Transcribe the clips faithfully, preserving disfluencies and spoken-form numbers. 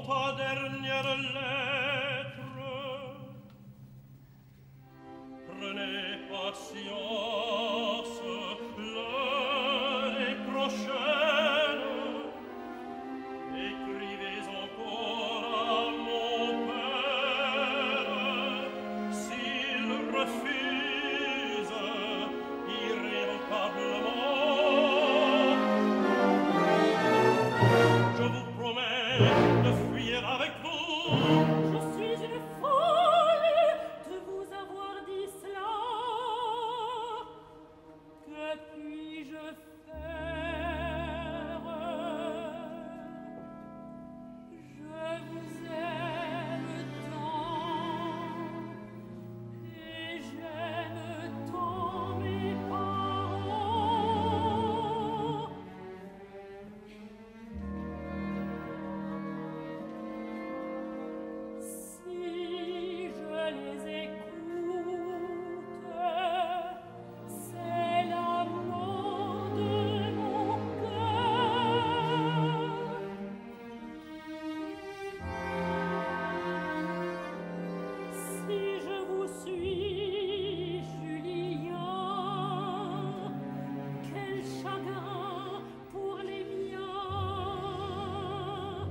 ta dernière lettre. Prenez patience, l'heure est prochaine. Écrivez encore à mon père. S'il refuse irrévocablement, je vous promets de fuir avec vous. Je suis une folle de vous avoir dit cela. Que puis-je faire? Je vous aime tant et j'aime tant mes parents. Si je les écoute, c'est l'amant de mon cœur. Si je vous suis, Julien, quel chagrin pour les miens.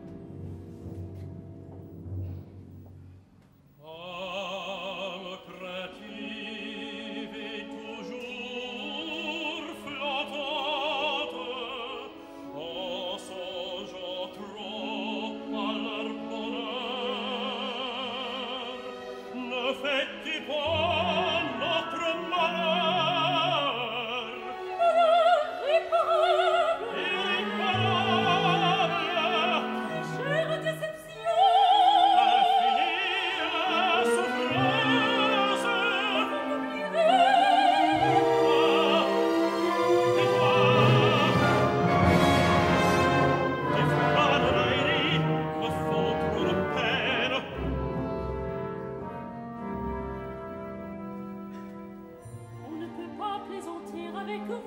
Âme craintive et toujours flottante, en songeant trop à leur bonheur, ne fais-tu pas notre malheur Irréparable, irréparable, chère déception, infinie souffrance? Tes froides railleries me font trop de peine. on ne peut pas plaisanter avec vous.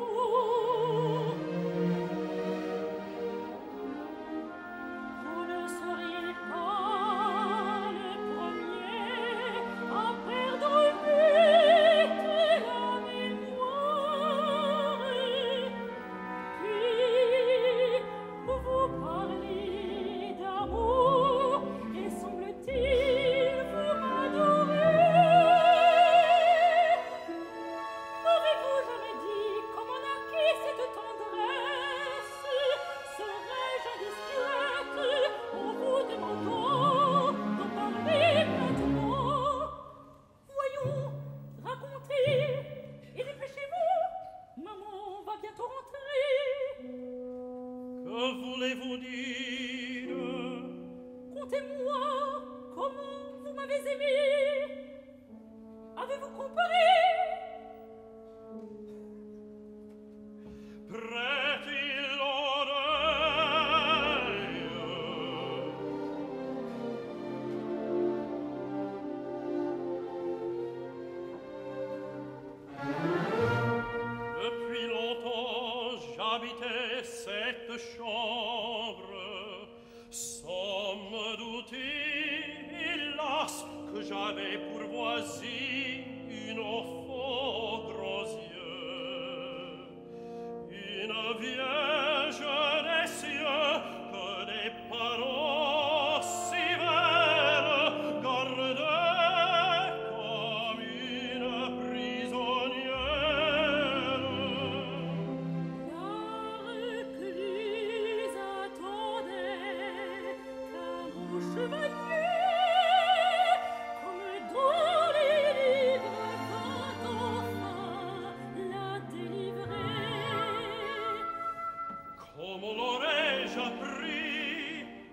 Vous ne seriez pas le premier à perdre vite la mémoire. Puis vous parlez d'amour et semble-t-il vous m'adorez. M'avez-vous jamais dit comment naquit cette tendresse? Serais-je indiscrète en vous demandant d'en parler maintenant? Voyons, racontez et dépêchez-vous, maman va bientôt rentrer. Que voulez-vous dire? Contez-moi comment vous m'avez aimé. Avez-vous compris? Prêtez l'oreille. Depuis longtemps j'habitais cette chambre, sans me douter, hélas, que j'avais pour voisine une enfant gros yeux, une vierge des cieux que des parents sévères gardaient comme une prisonnière. La recluse attendait qu'un beau chevalier, comme dans les livres, vint enfin la délivrer. Comment l'aurais-je appris?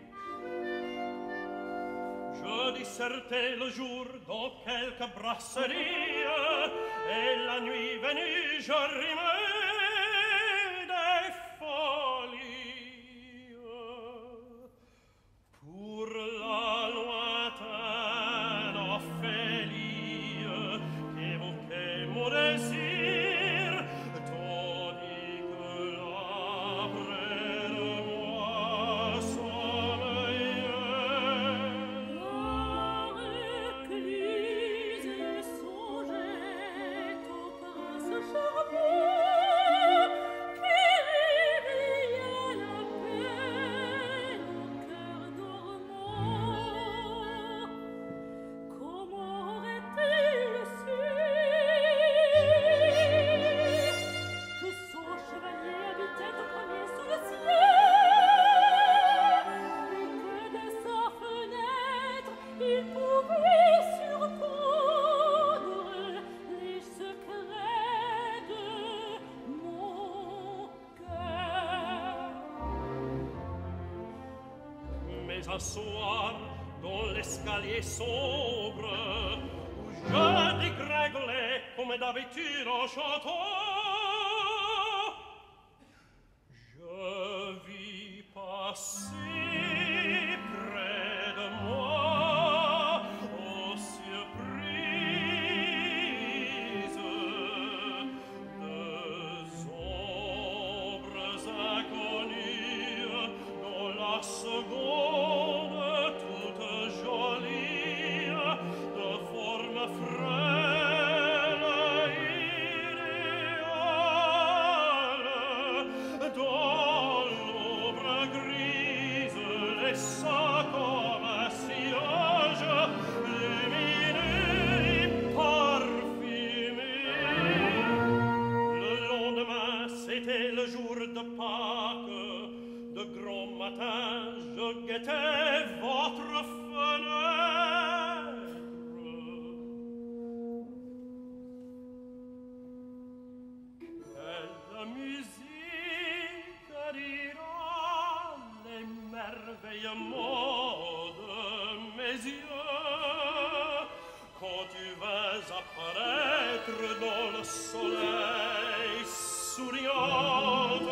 Je dissertais le jour dans quelque brasserie, et la nuit venue je rimais des folies. Pour la lointaine Ophélie qu'évoquait mon désir, tandis que là près de moi sommeillait Mais un soir, dans l'escalier sombre, où je dégringolais comme d'habitude en chantant, je vis passer près de moi, aux surprises, deux ombres inconnues dans la seconde, toute jolie, de forme frêle idéale, dans l'ombre grise, laissant comme un sillage lumineux et parfumé. Le lendemain, c'était le jour de Pâques. De grand matin, je guettais votre fenêtre. Quelle musique dira les merveillements de mes yeux quand tu vas apparaître dans le soleil souriante.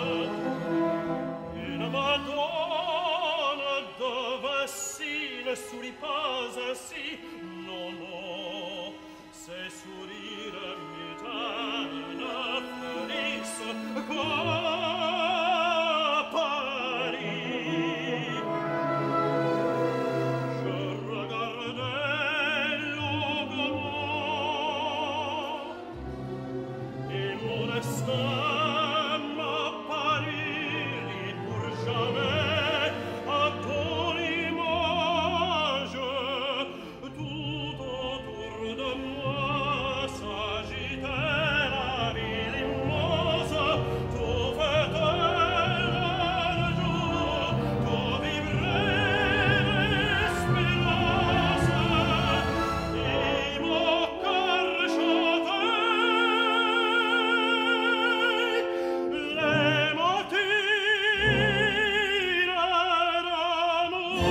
Une madone de Vinci ne sourit pas ainsi. Non, non, ses sourires mutins ne fleurissent qu'à Paris. Je regardais longuement et mon destin m'apparut pour jamais à ton image. Tout autour de moi s'agitait la ville immense. Tout fêtait le jour, tout vibrait l'espérance, et mon cœur chantait les matines d'amour.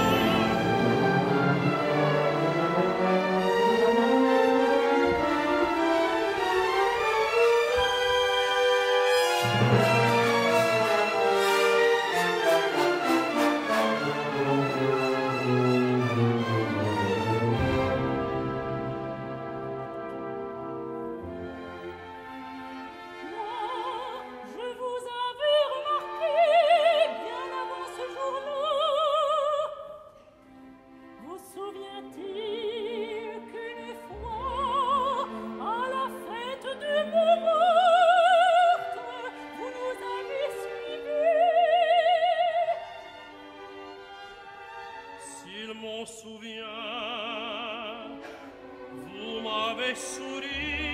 Moi, je vous avais remarqué bien avant ce jour-là. Vous souvient-il qu'une fois, à la fête de Montmartre, vous nous avez suivis? S'il m'en souvient, vous m'avez souri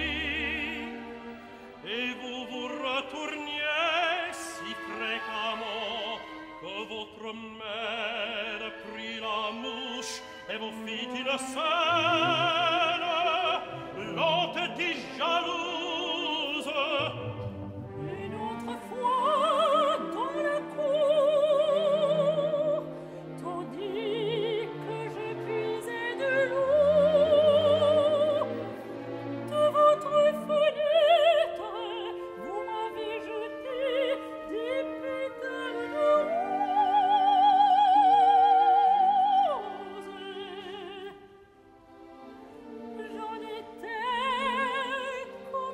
et vous vous retourniez si fréquemment que votre mère prit la mouche et vous fit une scène lente et jalouse. Une autre fois, dans la cour, tandis que je puisais de l'eau, de votre fenêtre, vous m'avez jeté des pétales de rose. J'en étais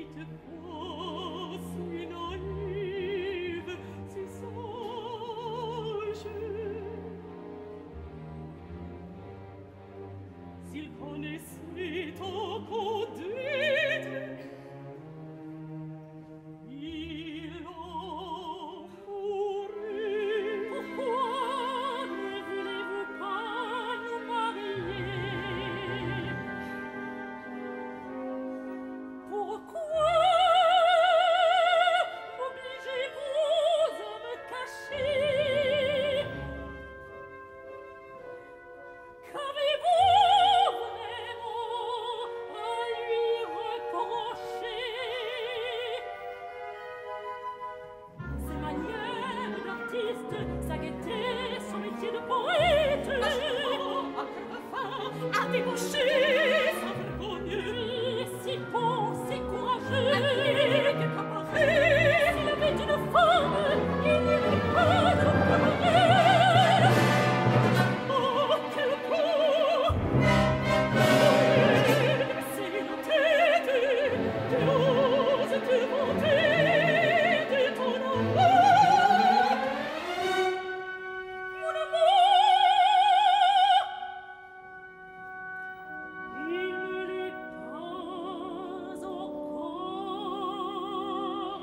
te crois si naïve, si sage. S'il connaissait ta conduite, il en mourrait. Pourquoi ne voulez-vous pas nous marier? Pourquoi m'obligez-vous à me cacher? Qu'avez-vous vraiment à lui reprocher? Ses manières d'artiste, sa gaieté, son métier de poète, à cœur fin, à débaucher, sans vergogne, lui, si bon, si courageux, magnifique, camarade. S'il avait une femme, il n'irait pas au cabaret. Oh, quel beau! C'est la tête, tu oses te vanter de ton amour. Mon amour! Il ne l'est pas encore,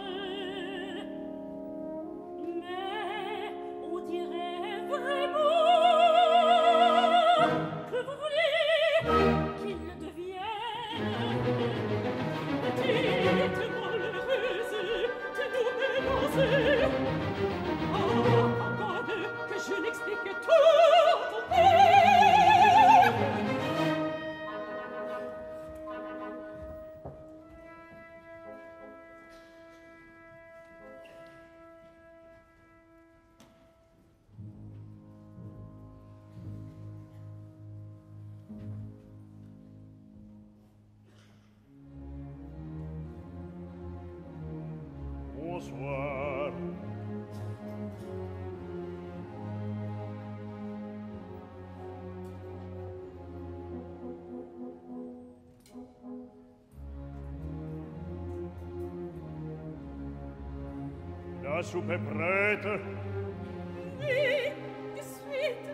mais on dirait vraiment que vous voulez qu'il le devienne. Petite malheureuse, tu nous mélances. Oh, pardonne que je n'explique tout à ton père. Bonsoir. La soupe est prête. Oui, de suite.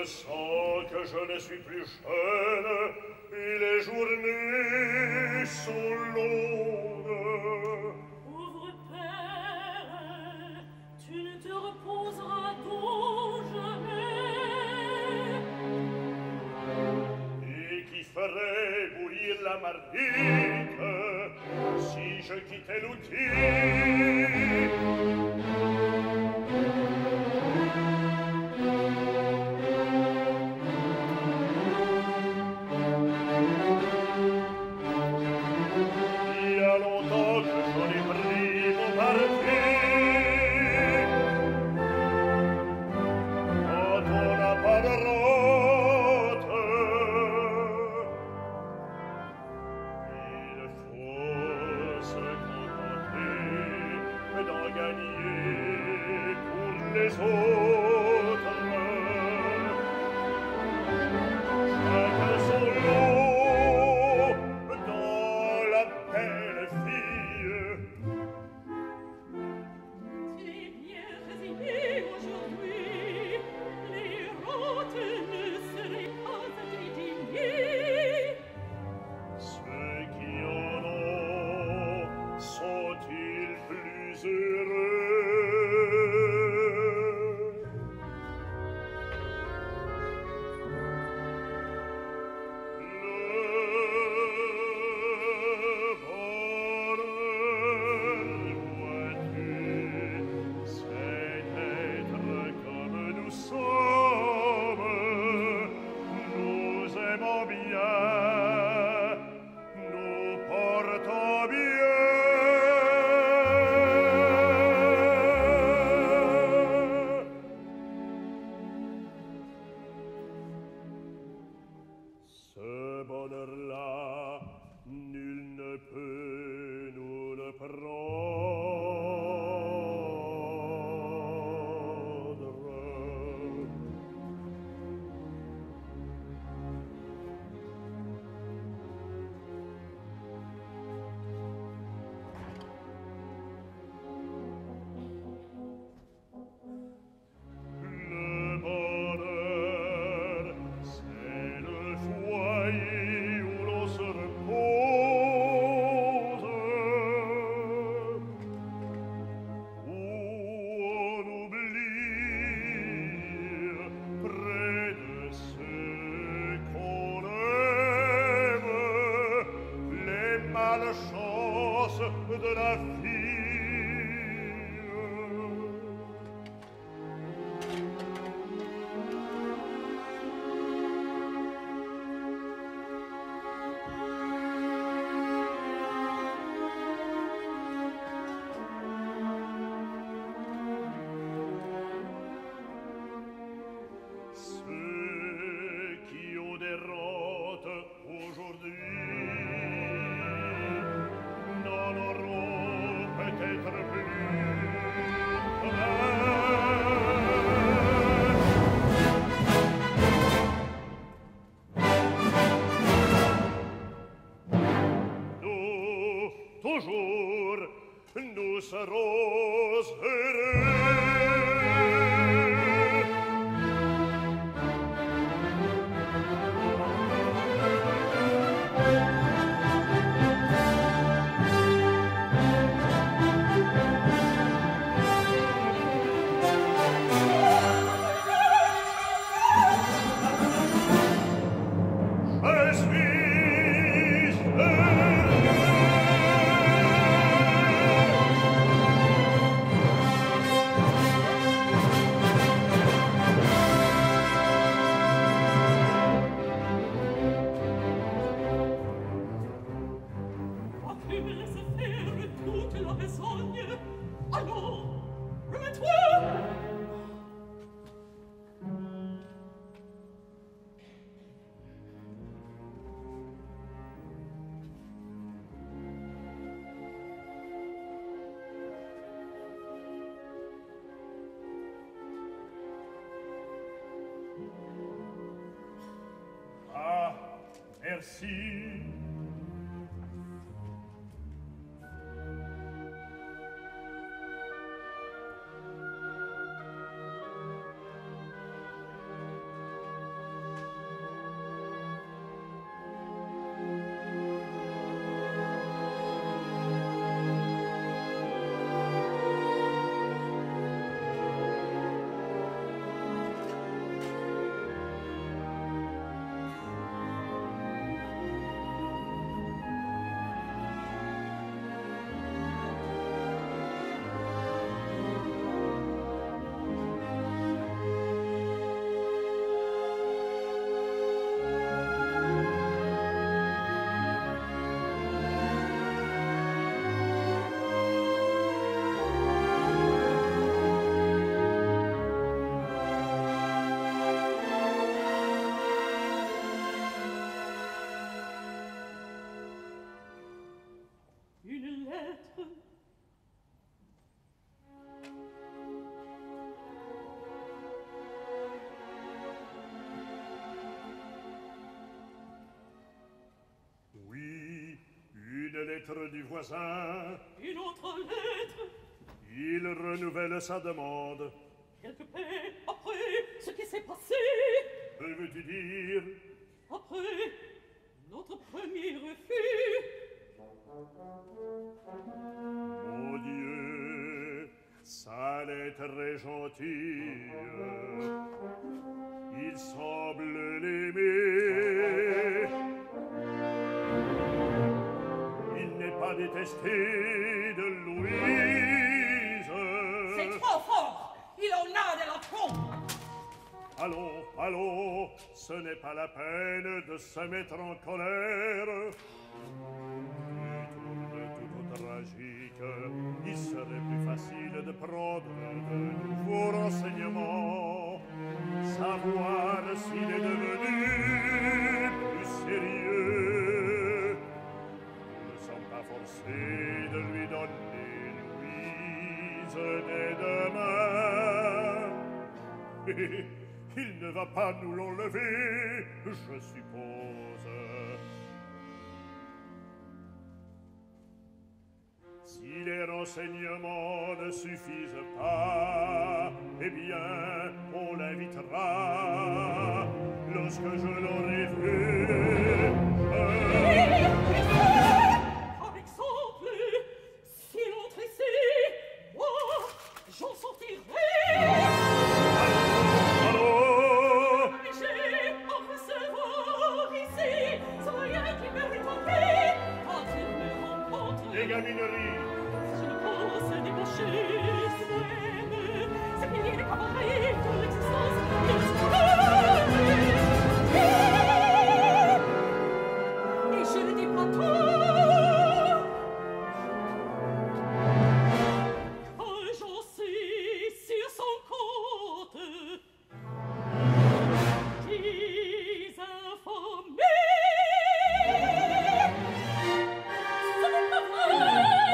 Je sens que je ne suis plus jeune, et les journées sont longues. Pauvre père, tu ne te reposeras donc jamais. Et qui ferait bouillir la marmite si je quittais l'outil? De la ceux qui ont des rentes aujourd'hui n'en auront peut-être plus. Nous, toujours, nous serons heureux. Merci. lettre du voisin. Une autre lettre. Il renouvelle sa demande. Quelque paix après ce qui s'est passé. Que veux-tu dire? Après notre premier refus. Mon Dieu, sa lettre est gentille. Il semble l'aimer. Il n'est pas détesté de Louise. C'est trop fort. Il en a de la trompe. Allons, allons, ce n'est pas la peine de se mettre en colère. Tout tragique, il serait plus facile de prendre de nouveaux renseignements, savoir s'il est devenu plus sérieux. Nous ne sommes pas forcés de lui donner Louise dès demain. Il ne va pas nous l'enlever, je suppose. Si les renseignements ne suffisent pas, eh bien, on l'invitera lorsque je l'aurai vu. Par exemple, si l'autre ici, moi, j'en sortirai. Allô? Mais j'ai à recevoir ici, sans rien qui me rétorque, quand il me rencontre. Des gamineries. Je ne pense débaucher soi-même ces milliers de camarades de l'existence de ce et je ne dis pas tout quand j'en suis sur son compte désinformé. Ce n'est pas vrai.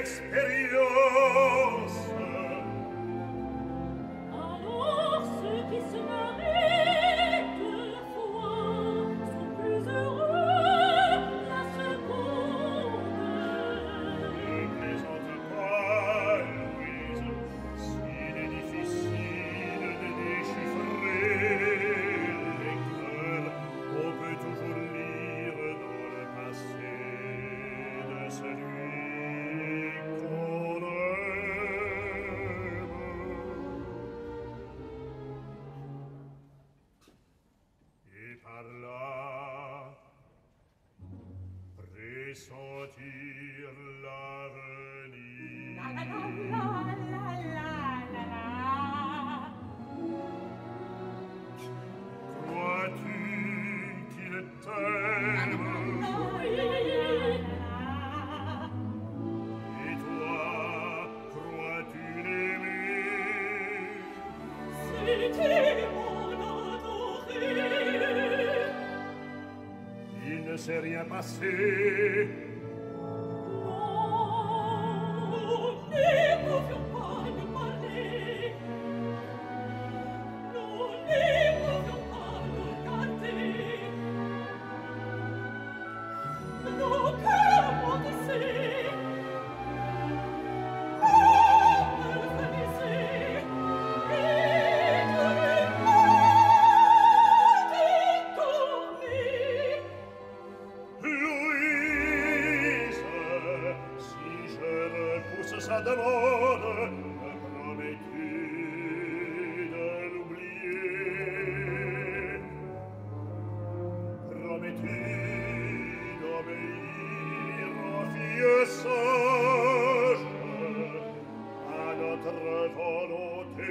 l'expérience. Alors ceux qui se marient deux fois sont plus heureux la seconde. Ne plaisante pas, Louise, s'il est difficile de déchiffrer les cœurs, on peut toujours lire dans le passé de celui qu'on aime. Et par là, pressentir l'avenir. La la la la la la la. Crois-tu qu'il t'aime? Et toi, crois-tu l'aimer? Si tu m'en adoré, Il ne s'est rien passé. nous ne pouvions pas nous parler, nous ne pouvions pas nous garder, nos cœurs bondissaient, me frémissaient, et tous les mots détournés. Louise, si je repousse sa demande, me promets-tu de l'oublier? Promets-tu d'obéir aux filles sages à notre volonté?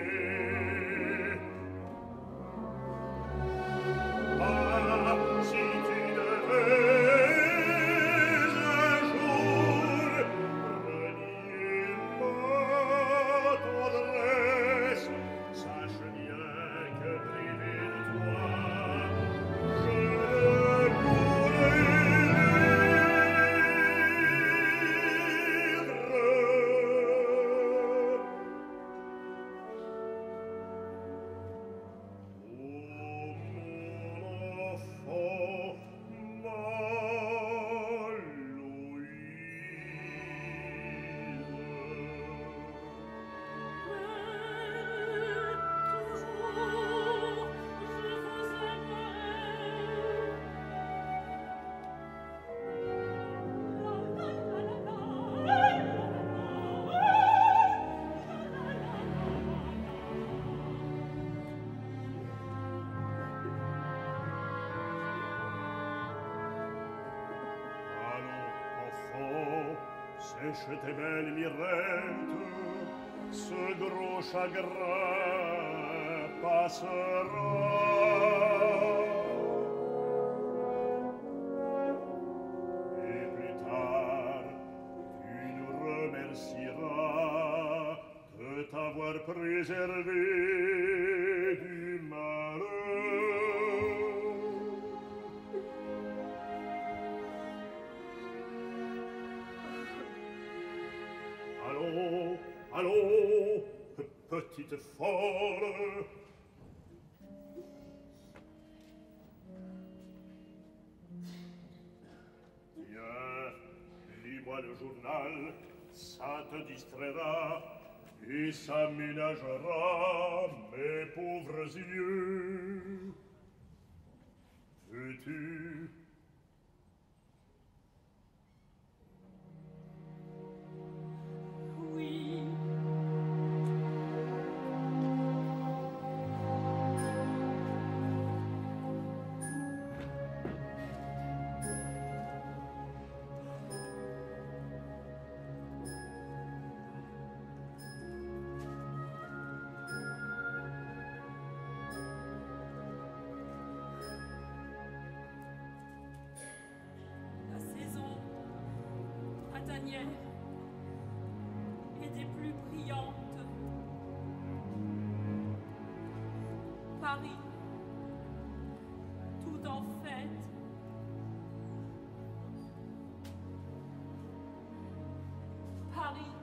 Ah, si tu devais un jour renier ma tendresse, sache bien que privé de toi, je ne pourrais vivre. Sèche tes belles mirettes, ce gros chagrin passera. Et plus tard, tu nous remercieras de t'avoir préservé du malheur. Allons, allons, petite folle. Tiens, lis-moi le journal, ça te distraira et ça ménagera mes pauvres yeux. Veux-tu? Oui. La saison printanière et des plus brillantes. Paris, tout en fête. Paris,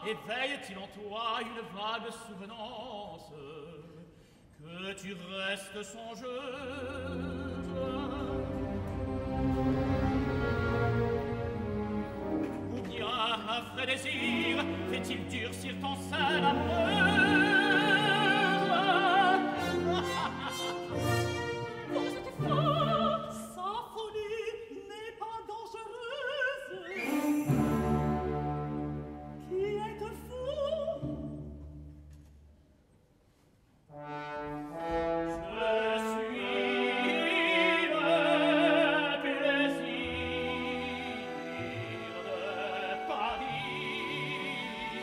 éveille-t-il en toi une vague souvenance que tu restes songeuse? Ou bien un vrai désir fait-il durcir ton sein amoureuse? Vous êtes fort, sa folie n'est pas dangereuse. Qui est fou? Je suis le plaisir de Paris.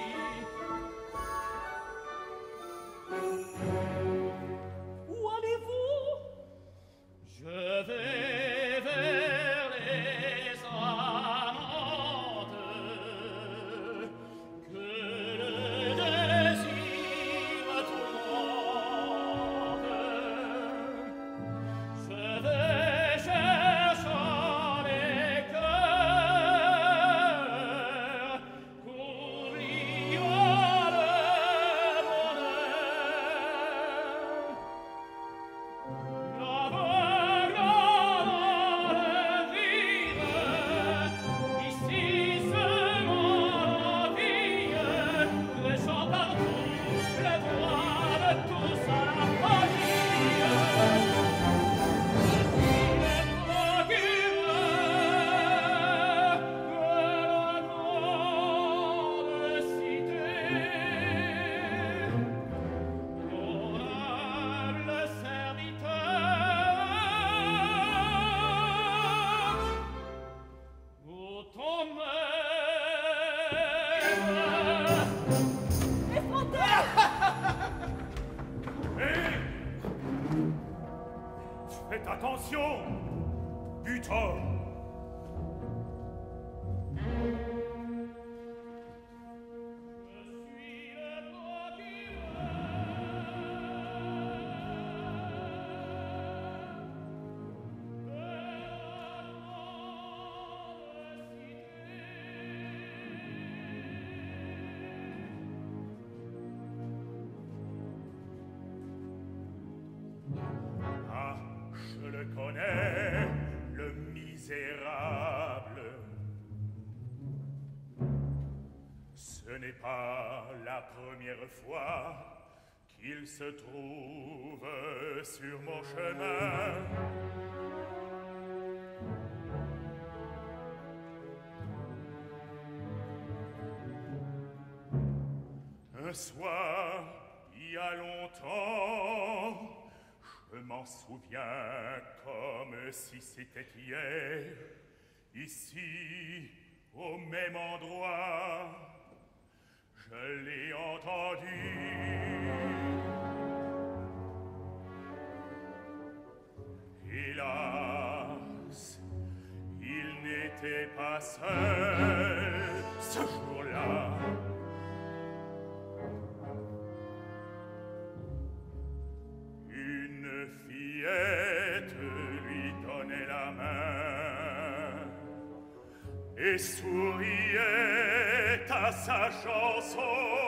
Où allez-vous? Je vais vers les amantes que le désir tourmente. Je vais chercher les cœurs pour vivre le bonheur. L'aveugle dans le vide, ici seulement la vie, laissant partout le droit de tous à la folie. Le procureur de la grande cité, mon humble serviteur, ô ton maître. Effronté! Hé! Faites attention! Butor! Je suis le procureur de la grande Ah, je le connais, le misérable. Ce n'est pas la première fois qu'il se trouve sur mon chemin. Un soir, il y a longtemps, je m'en souviens comme si c'était hier, ici, au même endroit, je l'ai entendu. Hélas, il n'était pas seul ce jour-là. Une fillette lui donnait la main et souriait à sa chanson.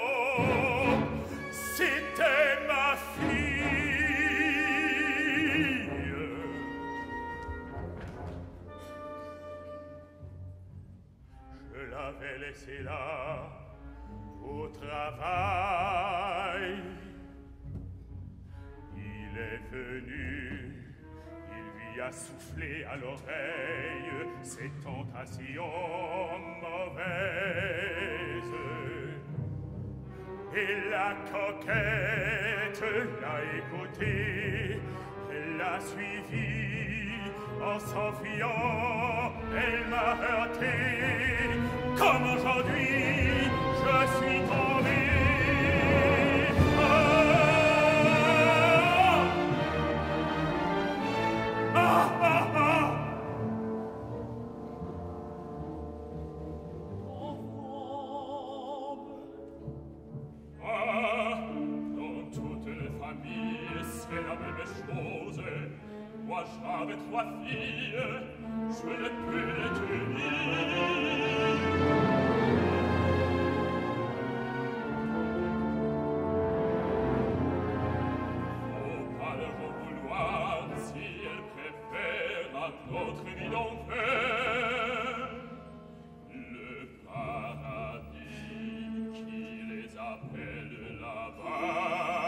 C'était ma fille. Je l'avais laissée là au travail. Il est venu, il lui a soufflé à l'oreille ses tentations mauvaises. Et la coquette l'a écouté, elle l'a suivi, en s'enfuyant, elle m'a heurté. Comme aujourd'hui, je suis tombé. Moi j'avais trois filles, je ne peux les tenir. que vit d'enfer, le paradis qui les appelle là-bas.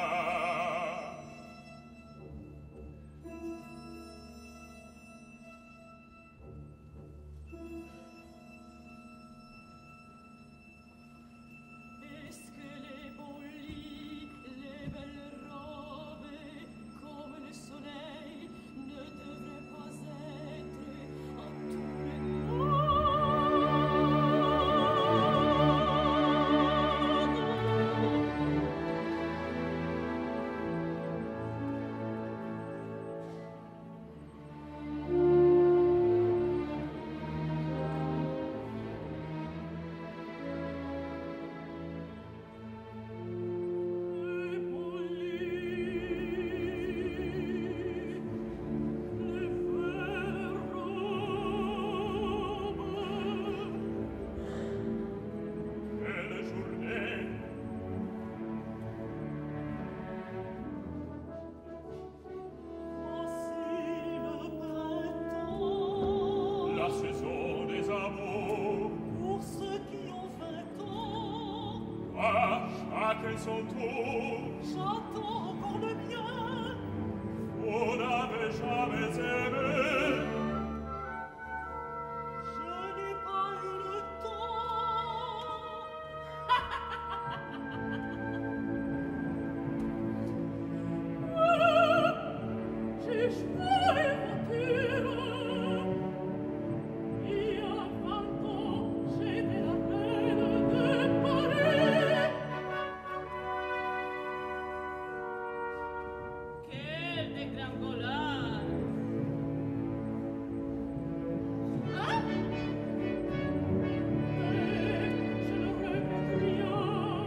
Est-ce que les beaux lits, les belles robes, comme le soleil, ne devraient pas être à tous les Son tour, j'entends encore le mien. On n'avait jamais aimé. Je n'ai pas eu le temps. J'ai choisi voiture. Il y a vingt ans, j'étais la reine de Paris. Quelle dégringolade! Ah! Mais je ne regrette rien.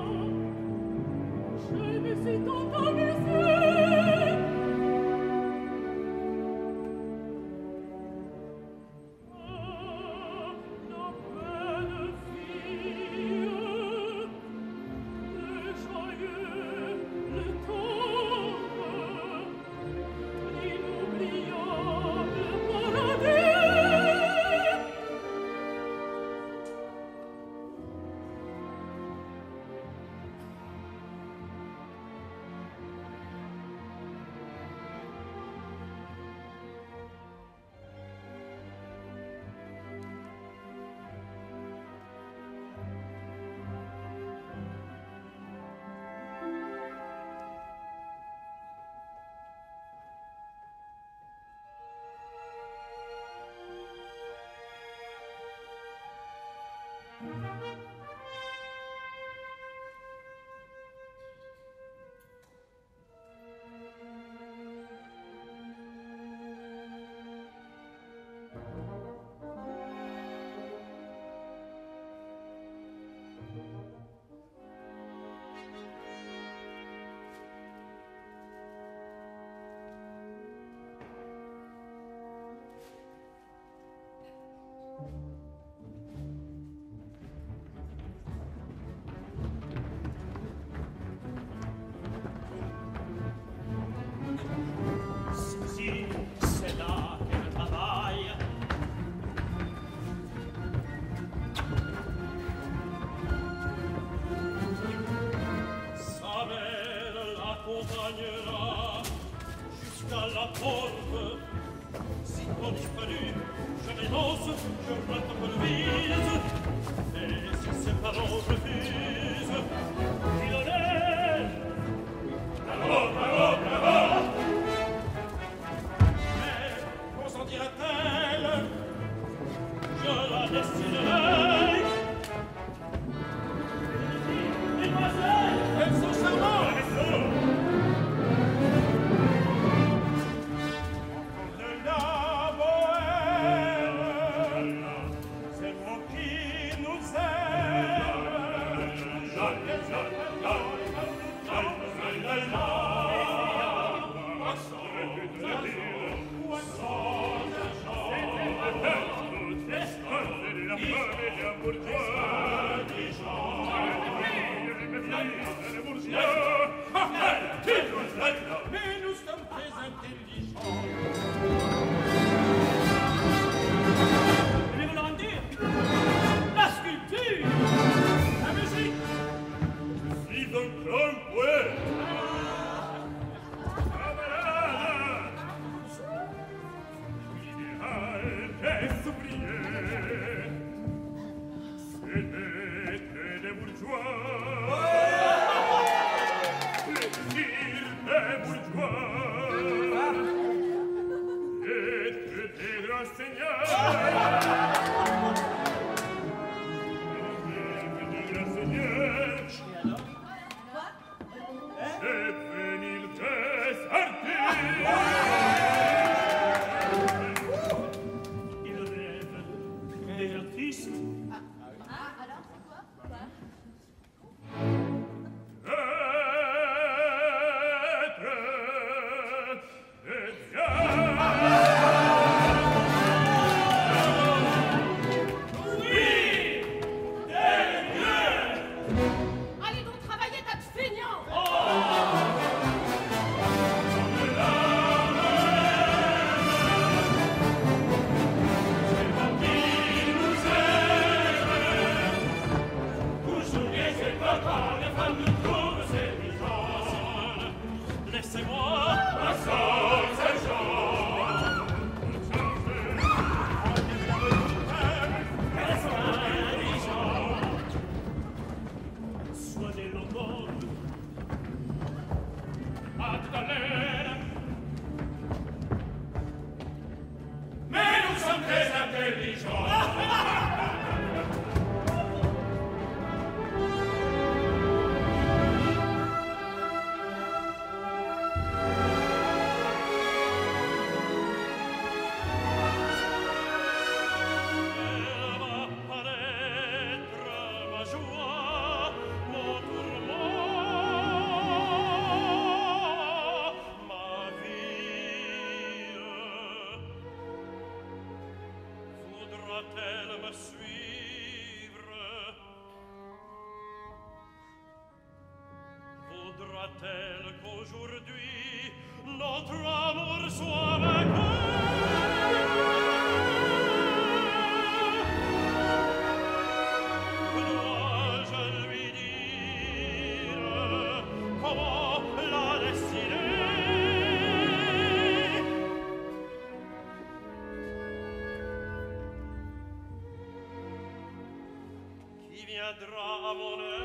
Je me suis tant amusée. Ah, la belle fille, le joyeux, le tendre, l'inoubliable paradis. Si, c'est là qu'elle travaille. Sa mère l'accompagnera jusqu'à la porte. Si on disparu, je dénonce, je rate pour le vise. Et si ses parents refusent, il en est. Bravo, bravo, bravo! Consentira-t-elle? Je la destinerai. Mesdemoiselles, elles sont charmantes. De la bohème, c'est vous qui nous aime. Mais nous sommes très intelligents. triste. Ah, ah, alors, c'est quoi? Quoi? Allez donc travailler, tas de feignants! Laissez-moi La seule, c'est soigner nos corps. À tout à l'heure. Mais nous sommes très intelligents. Elle va paraître ma joie, mon tourment, ma vie. Voudra-t-elle me suivre? Voudra-t-elle qu'aujourd'hui notre amour soit vaincu? Dois-je lui dire comment la destinée qui viendra à mon aide?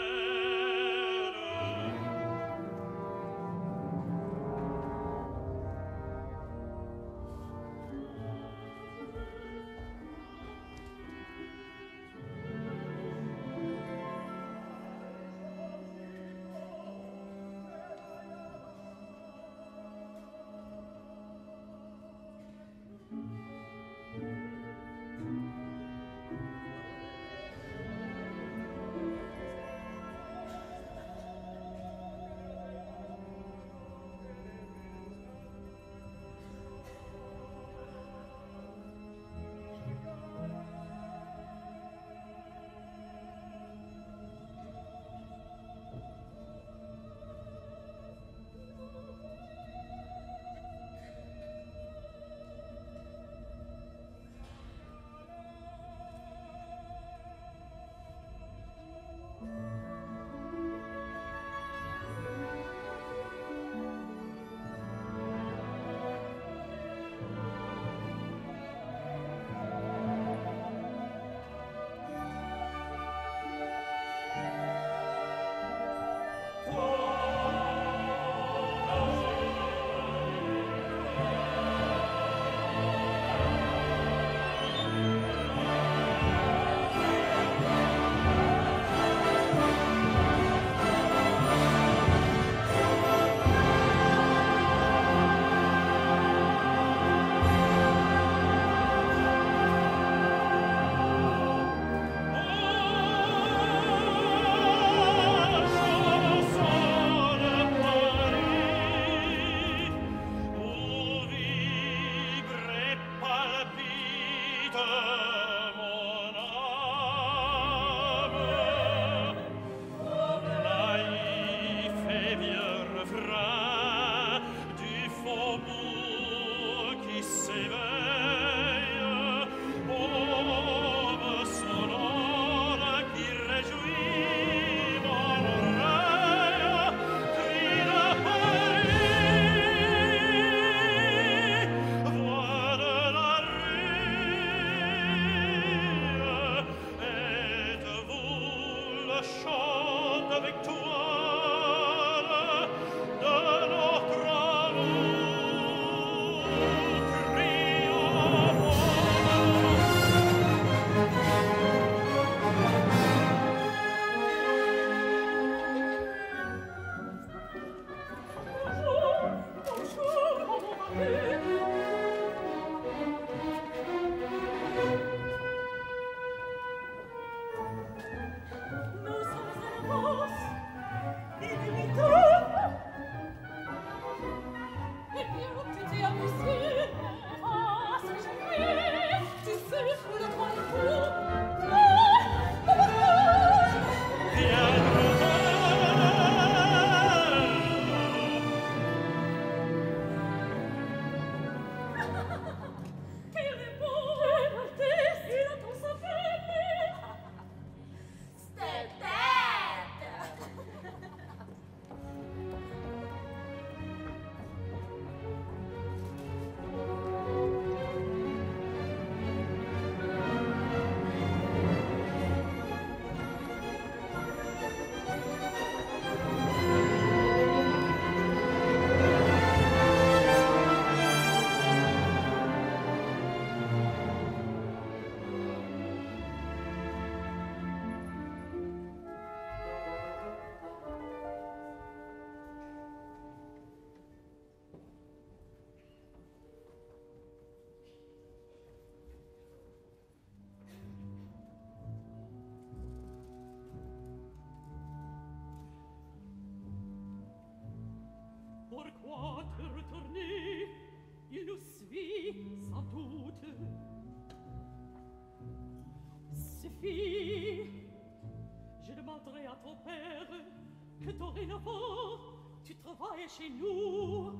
suffit. Je demanderai à ton père que dorénavant tu travailles chez nous.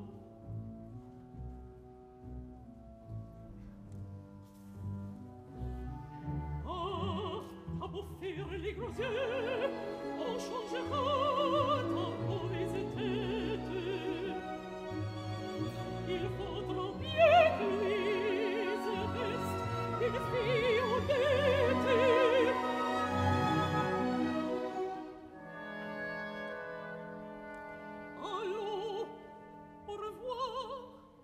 Oh, à beau faire les gros yeux, on changera ta mauvaise tête. Il faudra bien que Louise reste une fille honnête. Allons, au revoir.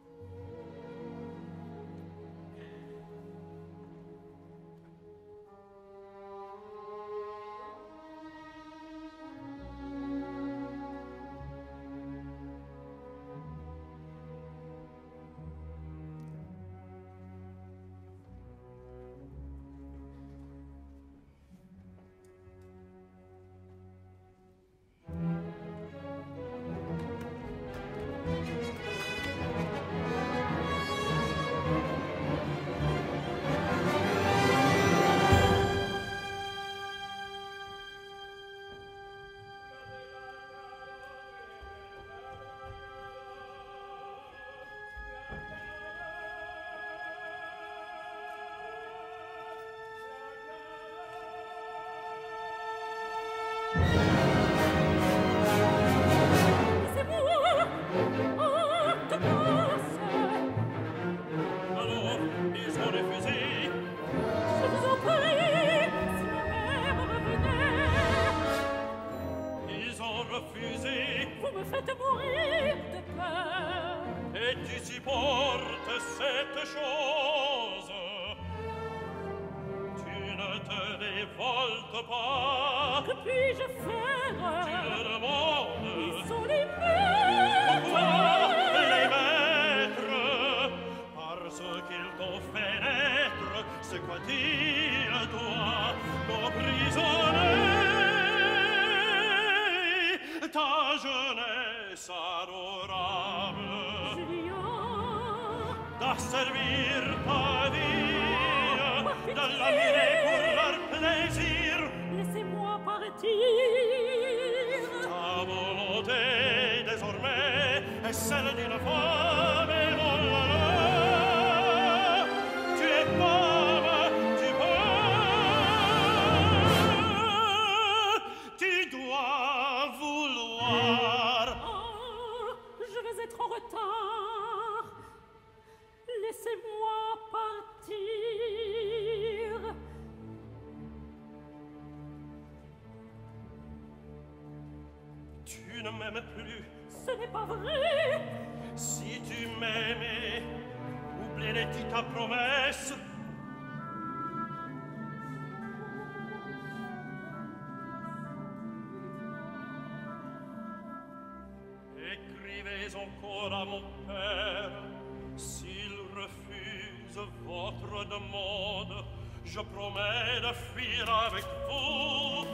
Je promets de fuir avec vous.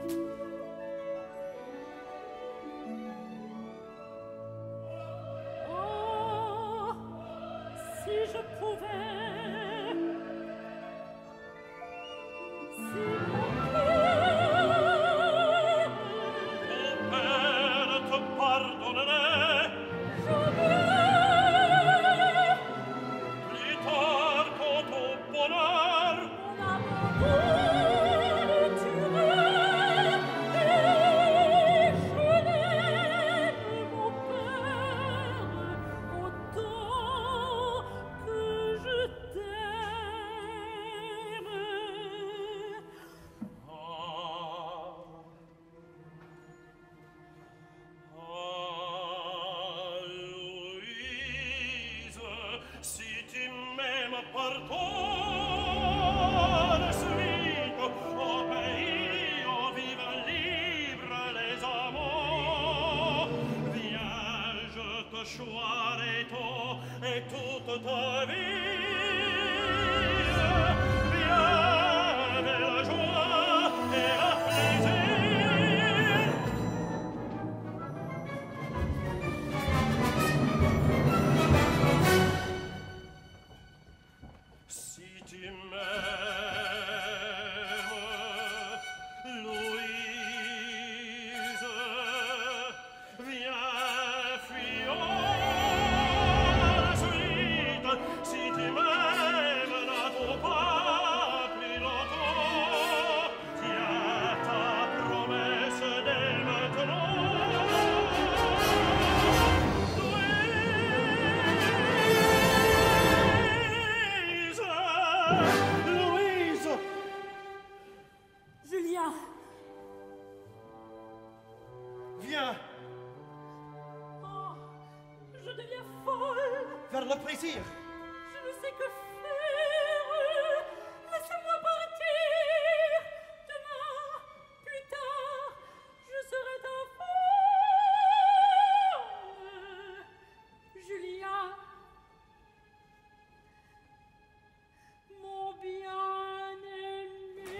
Oh, si je pouvais, si mon père, Mon père te pardonnerait. jamais, Plus tard, quand au bonheur, mon amour tuerait, et je l'aime, mon père, autant que je t'aime. plaisir. Je ne sais que faire. Laissez-moi partir. Demain, plus tard, je serai ta femme. Julia, mon bien-aimé.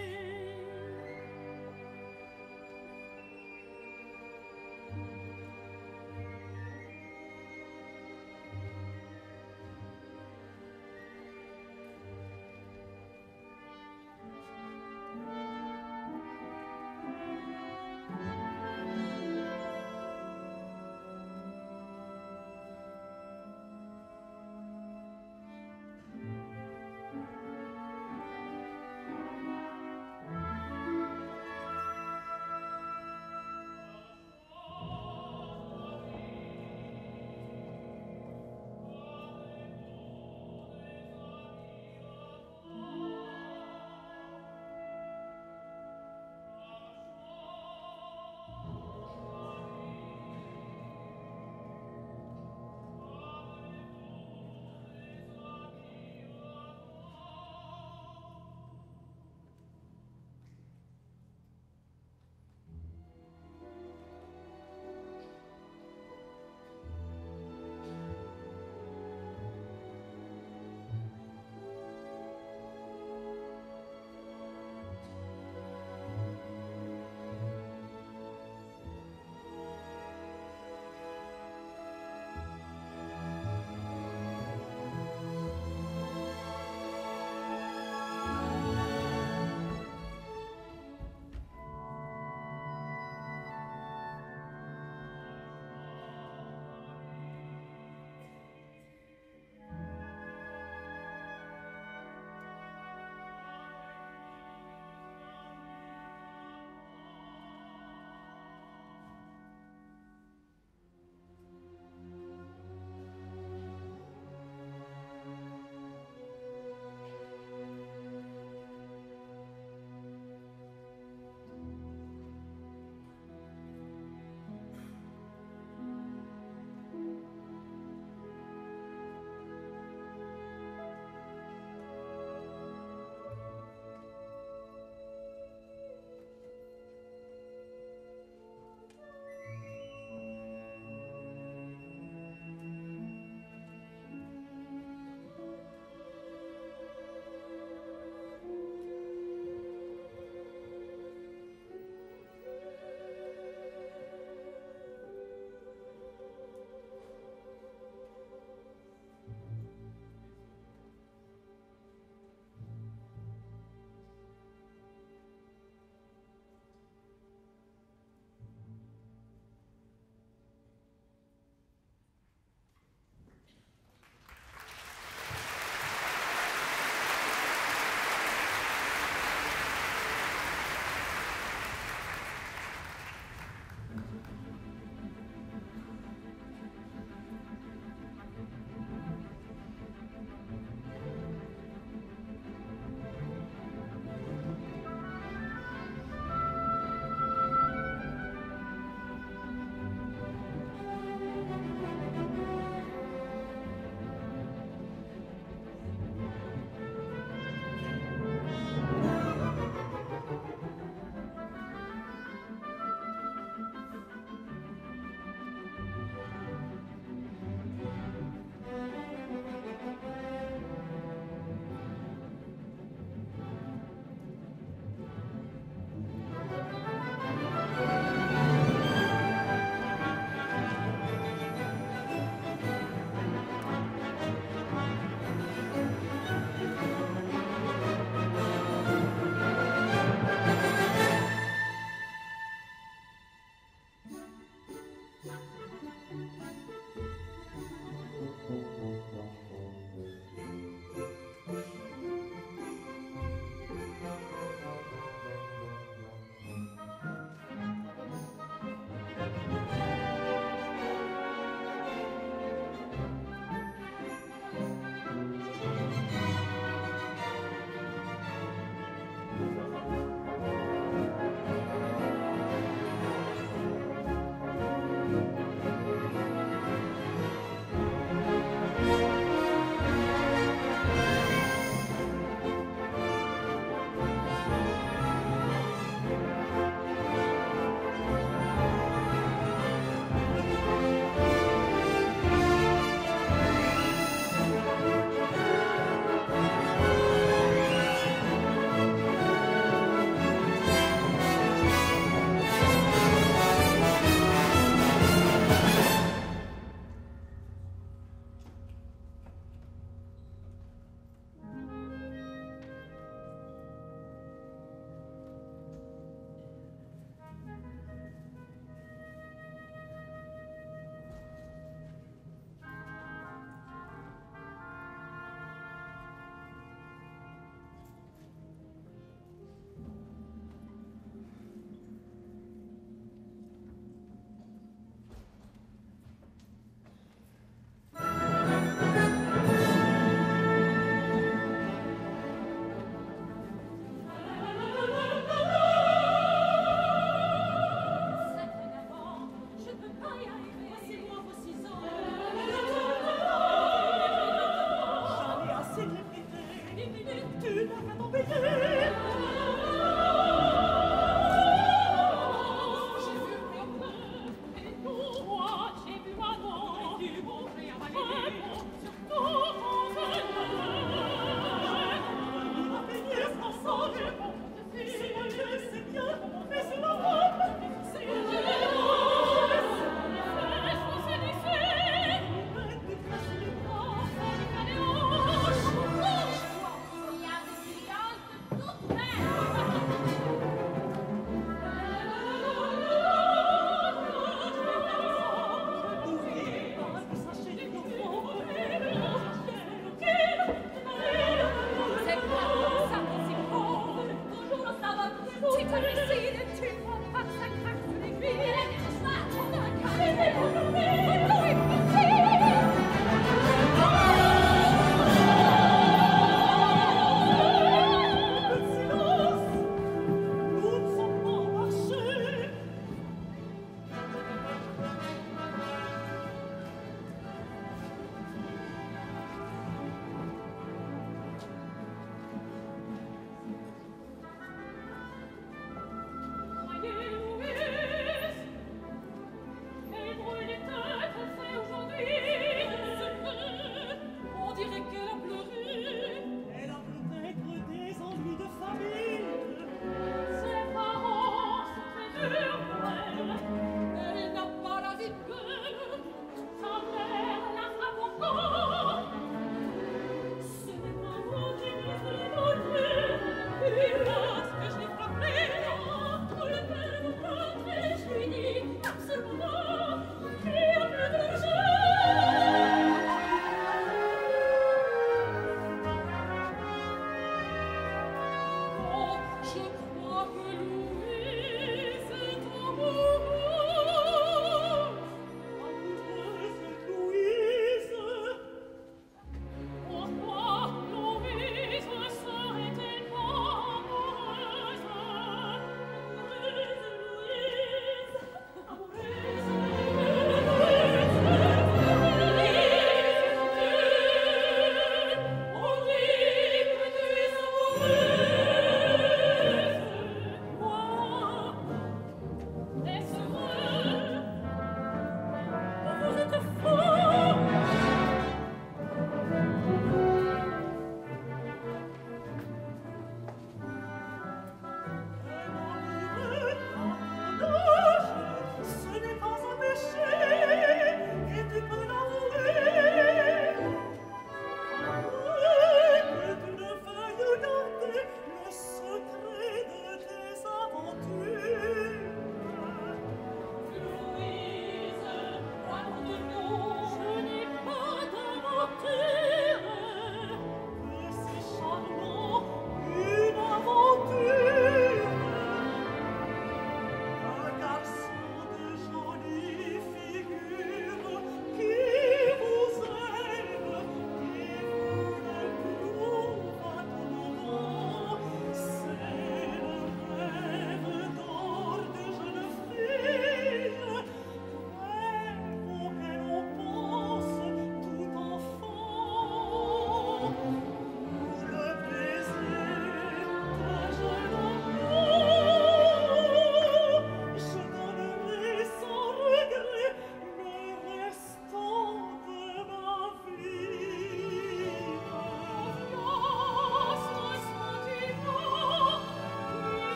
Pourquoi Louise serait-elle pas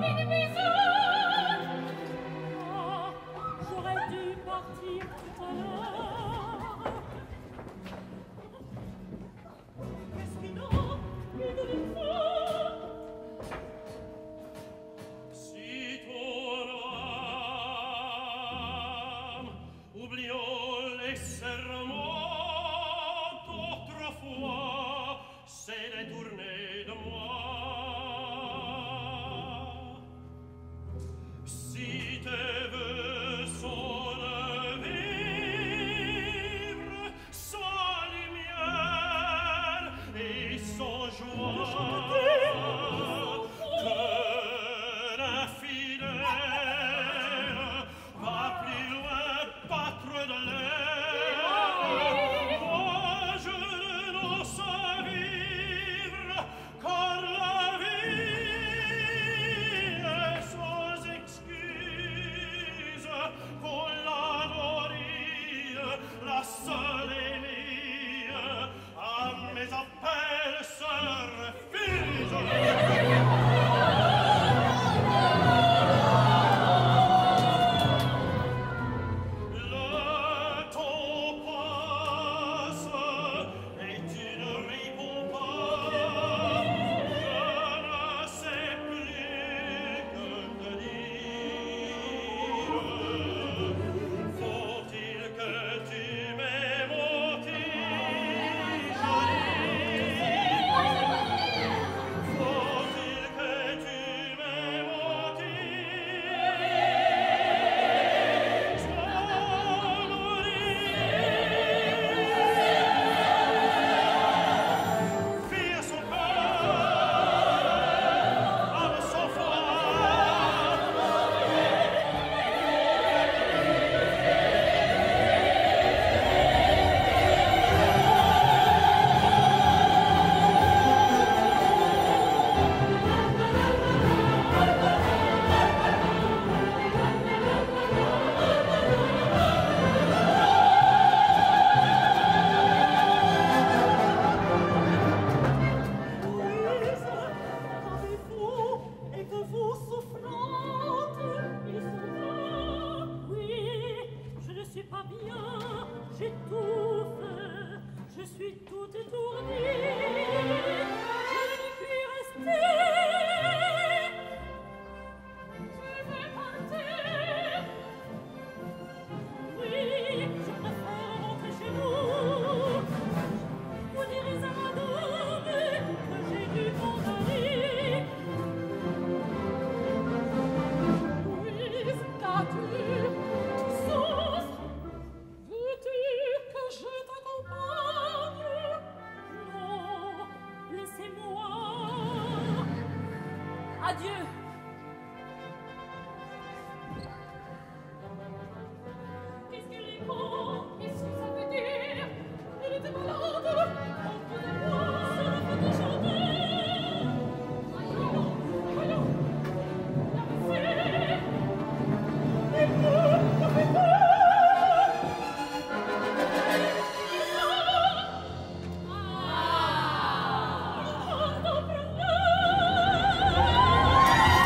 Une maison. Ah, j'aurais dû partir tout à l'heure. Qu'est-ce qu'il a? Il de l'effort. Si ton âme, oublions les serments d'autrefois, s'est détournée de moi. Si tes vœux sont de vivre sans lumière et sans joie, que l'infidèle va plus loin battre de l'air. Moi je n'ose vivre, car la vie est sans excuse. Qu'on l'adorie, la seule ennemie, à mes appels se refuse. Le temps passe et tu ne réponds pas. Je ne sais plus que te dire. Faut-il que tu m'aimes Faut-il que tu m'aimes Fille à son cœur, âme sans foi. Et que vous souffrante, ils sont là. Oui, je ne suis pas bien, j'étouffe, je suis toute étourdie, je ne puis rester. Je vais partir. Oui, je préfère rentrer chez nous. Vous direz à madame que j'ai dû m'en aller. Louise, qu'as-tu? Tu souffres? Veux-tu que je t'accompagne? Non, laissez-moi. Adieu. Qu'est-ce qu'elle est bon? Qu'est-ce que ça veut dire? Elle était malade. Entendez-moi, cela peut te chanter. Voyons, voyons. La fée. Et vous, ça fait peur. Ah! Oh, non, prenez.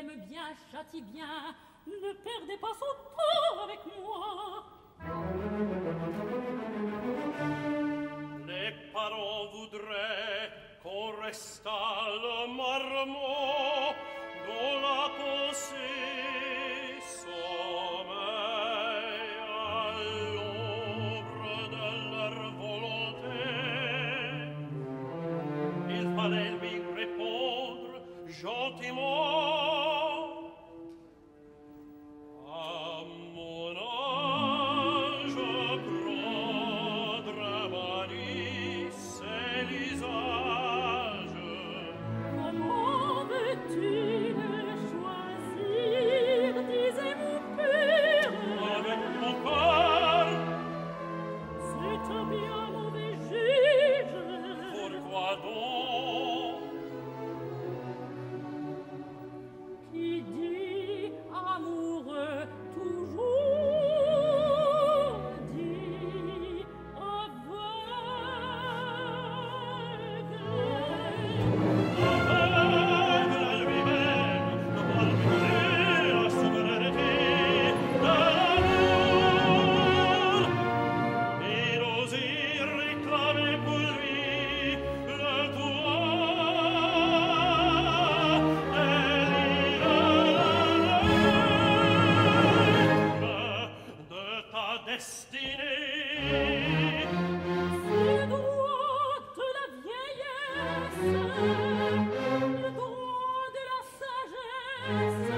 aime bien, châtie bien. Ne perdez pas son temps avec moi. Les parents voudraient qu'on restât le marmot dont la pensée sommeille à l'ombre de leur volonté. Il fallait lui répondre gentiment. À mon âge, prendre malice et l'usage. Comment veux-tu le choisir, disait mon père. Avec mon cœur, C'est un bien mauvais juge. pourquoi donc? Qui dit amoureux toujours dit aveugle. Aveugle à lui-même, ne palpiter la souveraineté de l'amour. Et oser réclamer pour lui le droit d'élire la lettre de ta destinée. C'est le droit de la vieillesse, le droit de la sagesse,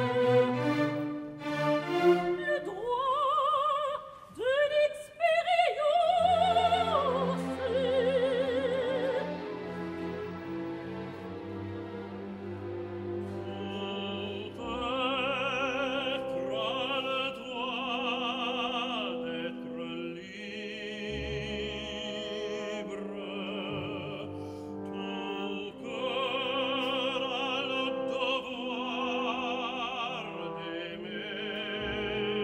le droit de l'expérience. Peut-être le droit d'être libre, tout cœur a le devoir d'aimer.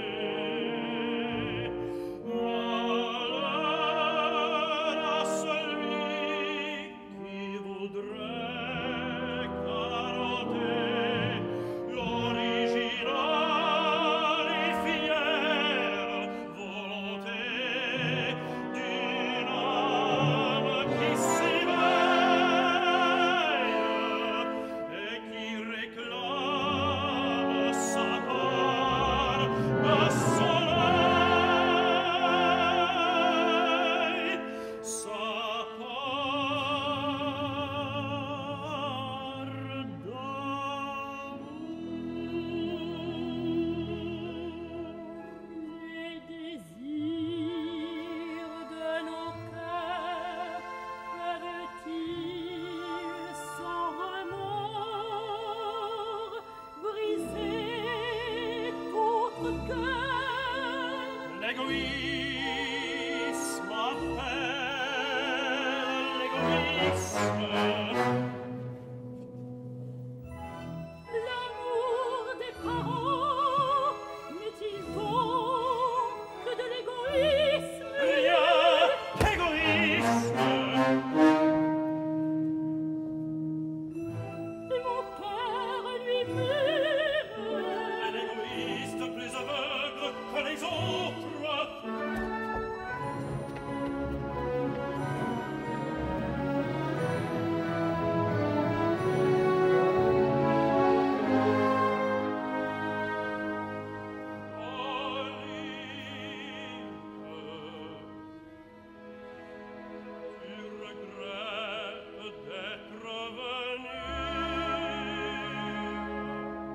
Malheur à celui qui voudrait carotter l'original et fière volonté d'une âme qui s'éveille et qui réclame sa part de soleil, sa part d'amour. Les désirs de nos cœurs peuvent-ils sans remords briser notre cœur? L'égoïsme appelle l'égoïsme. L'amour des parents n'est-il donc que de l'égoïsme? Rien qu'égoïsme. Et mon cœur lui-même. Un égoïste plus aveugle que les autres. Tu regrettes d'être venu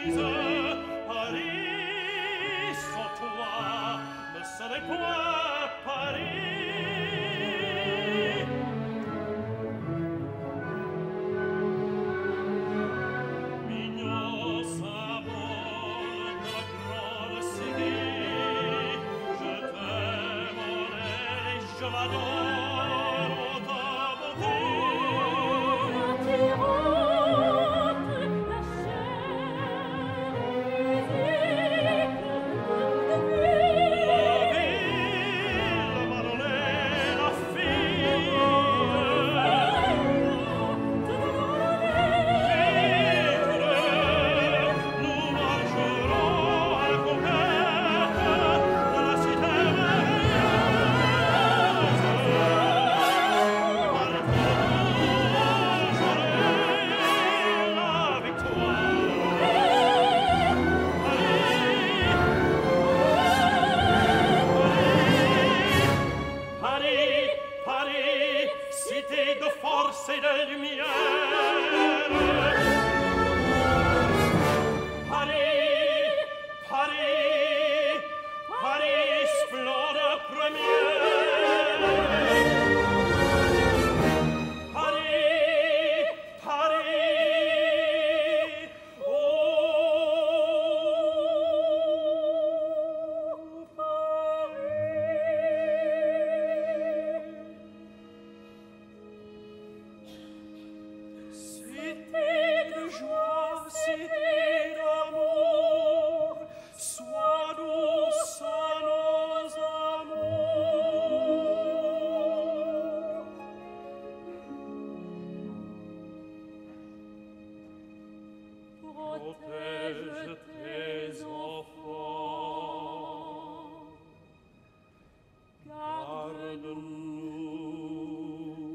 Paris, Paris, sans toi, ne serait point Paris. Mignon symbole de la grande cité, je t'aimerai et je m'adore en ta beauté. Et de lumière. Paris, Paris, Paris, splendeur première. Paris, Paris, oh, Cité de joie, cité d'amour, sois douce à nos amours. Protège tes enfants, garde-nous.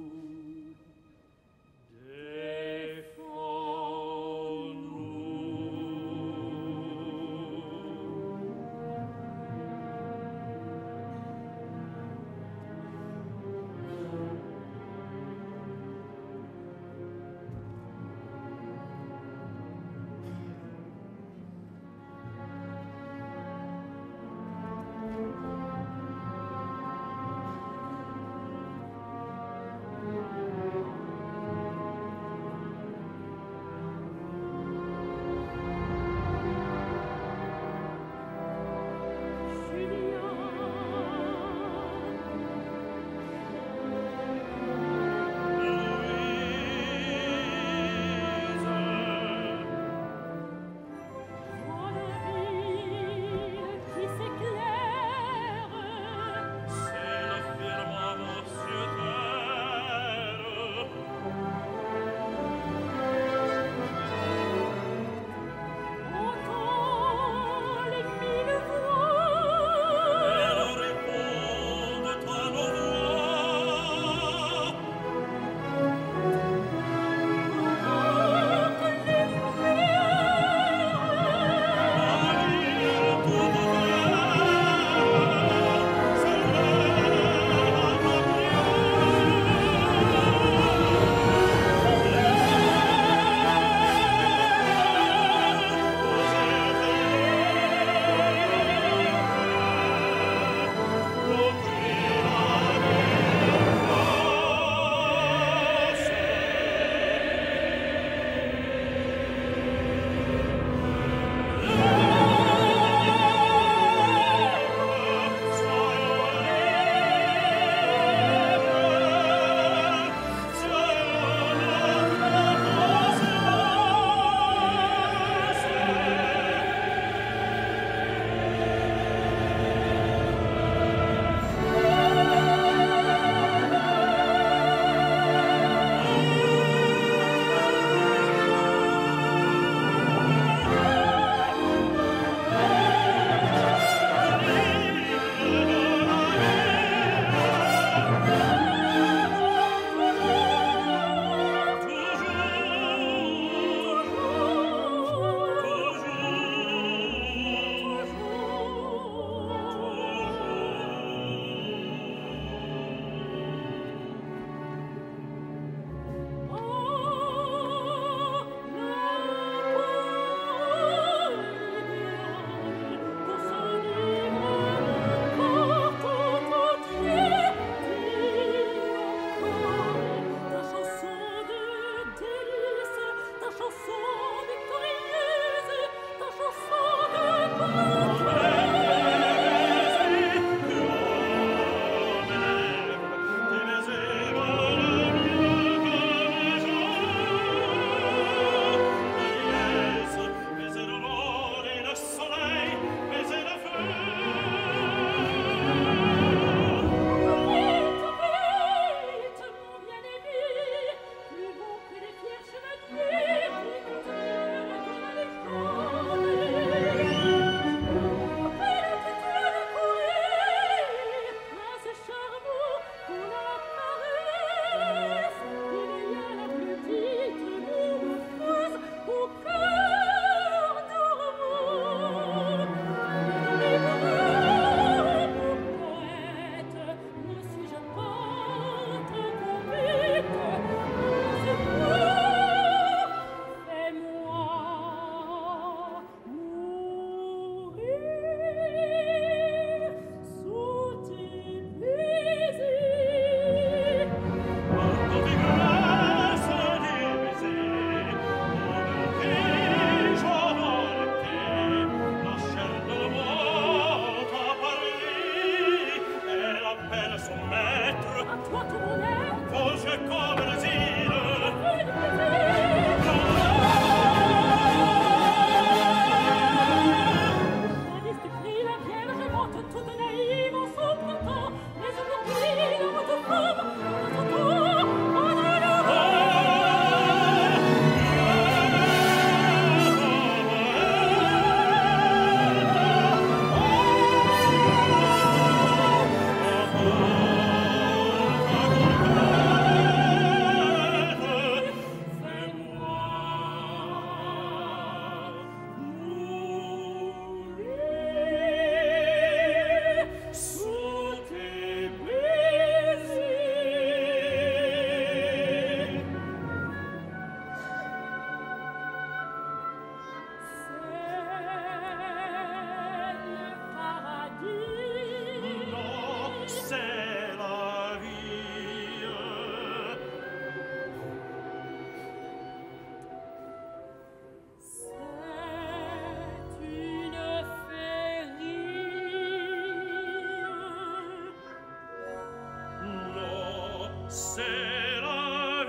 c'est la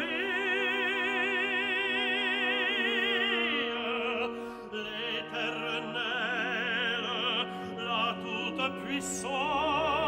vie, l'éternelle, la toute-puissante.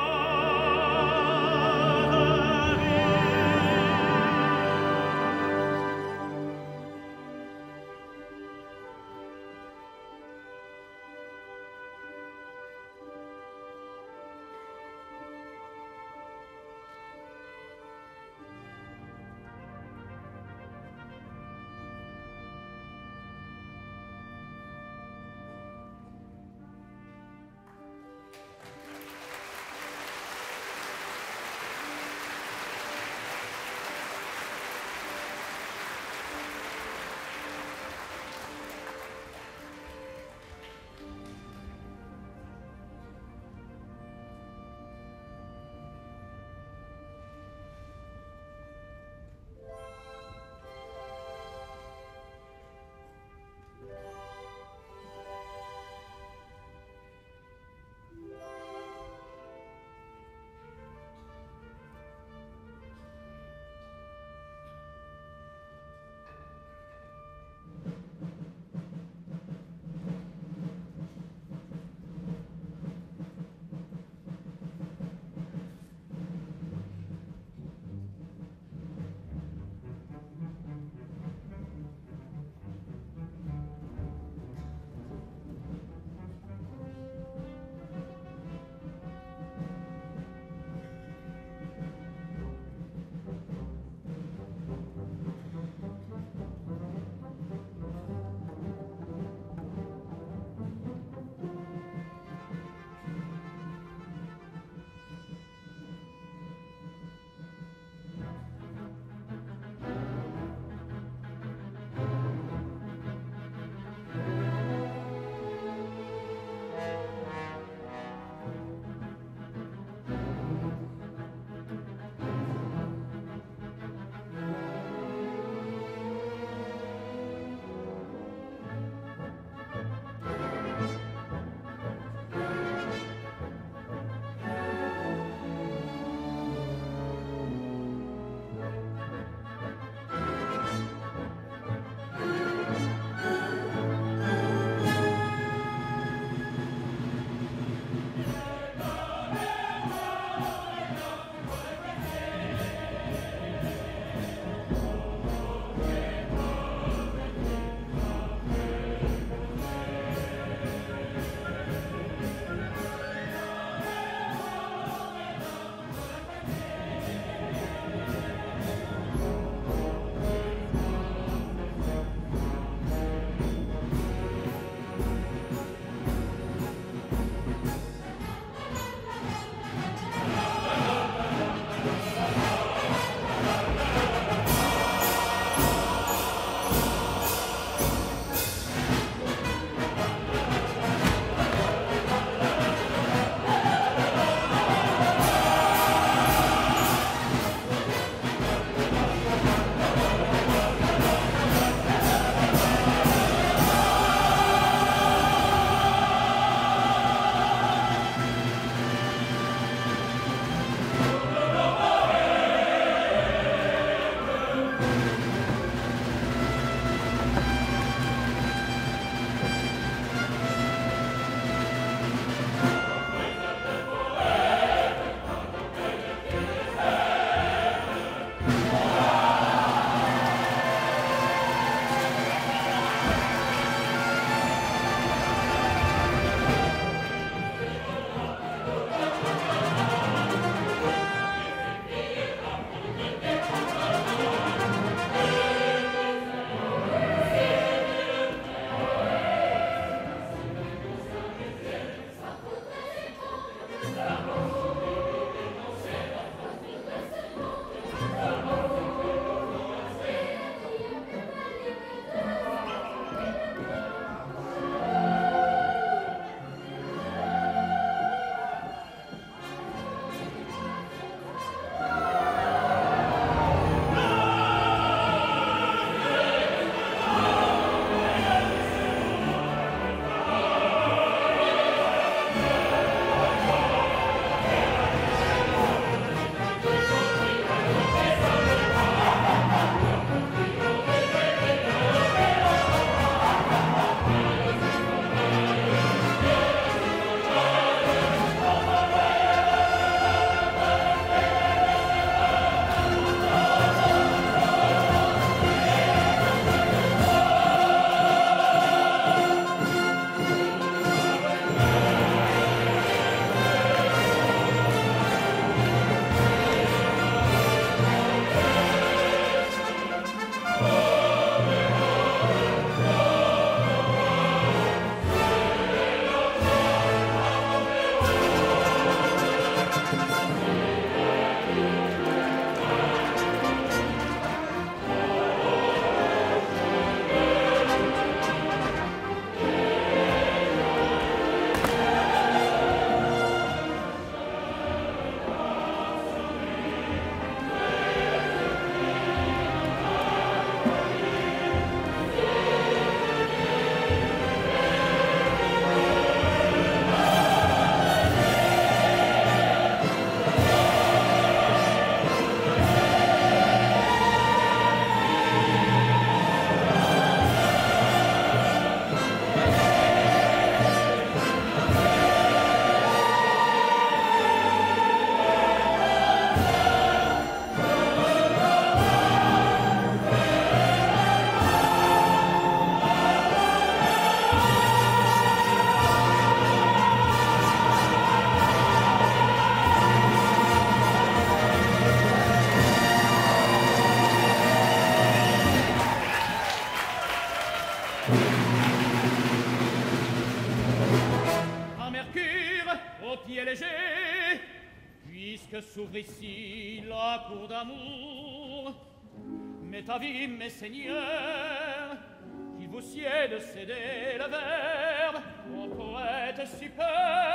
aux pieds légers, puisque s'ouvre ici la cour d'amour. M'est avis, mes seigneurs, qu'il vous sied de céder le verbe au poète superbe,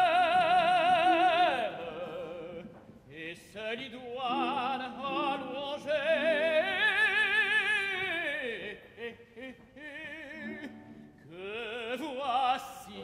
et seul idoine à louanger. Que voici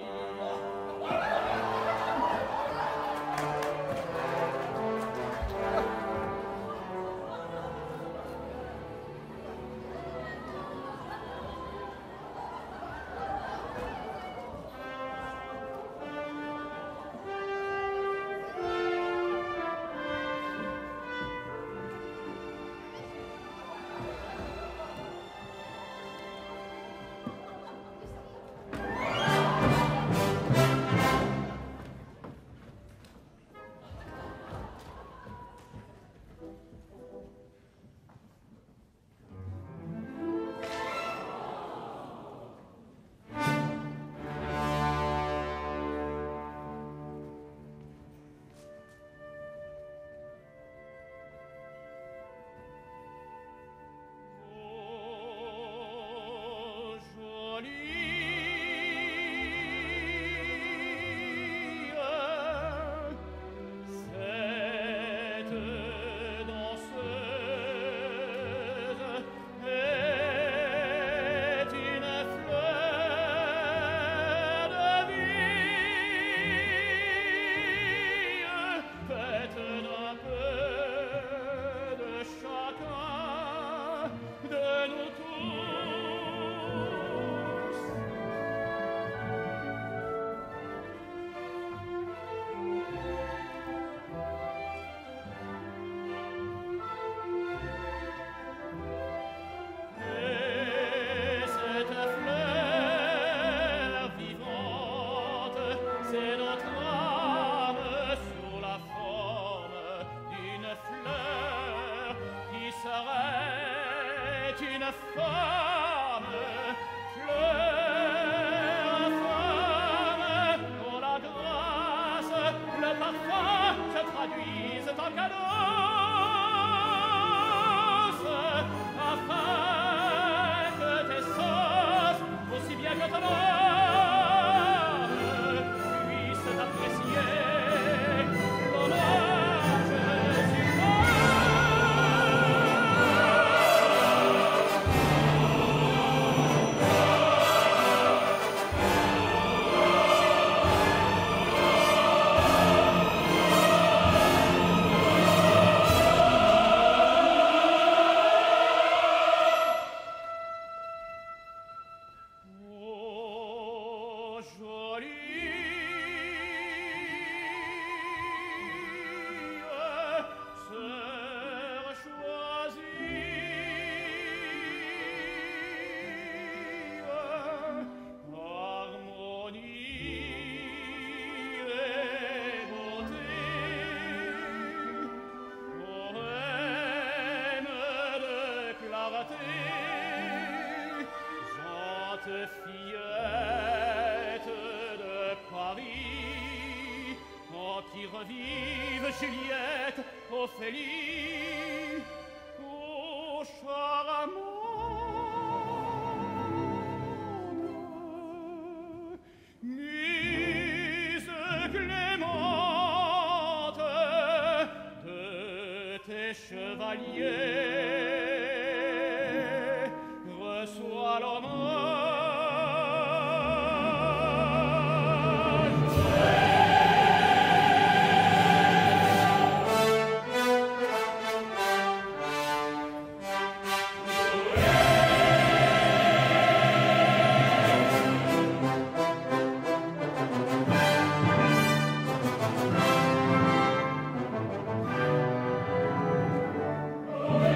Oh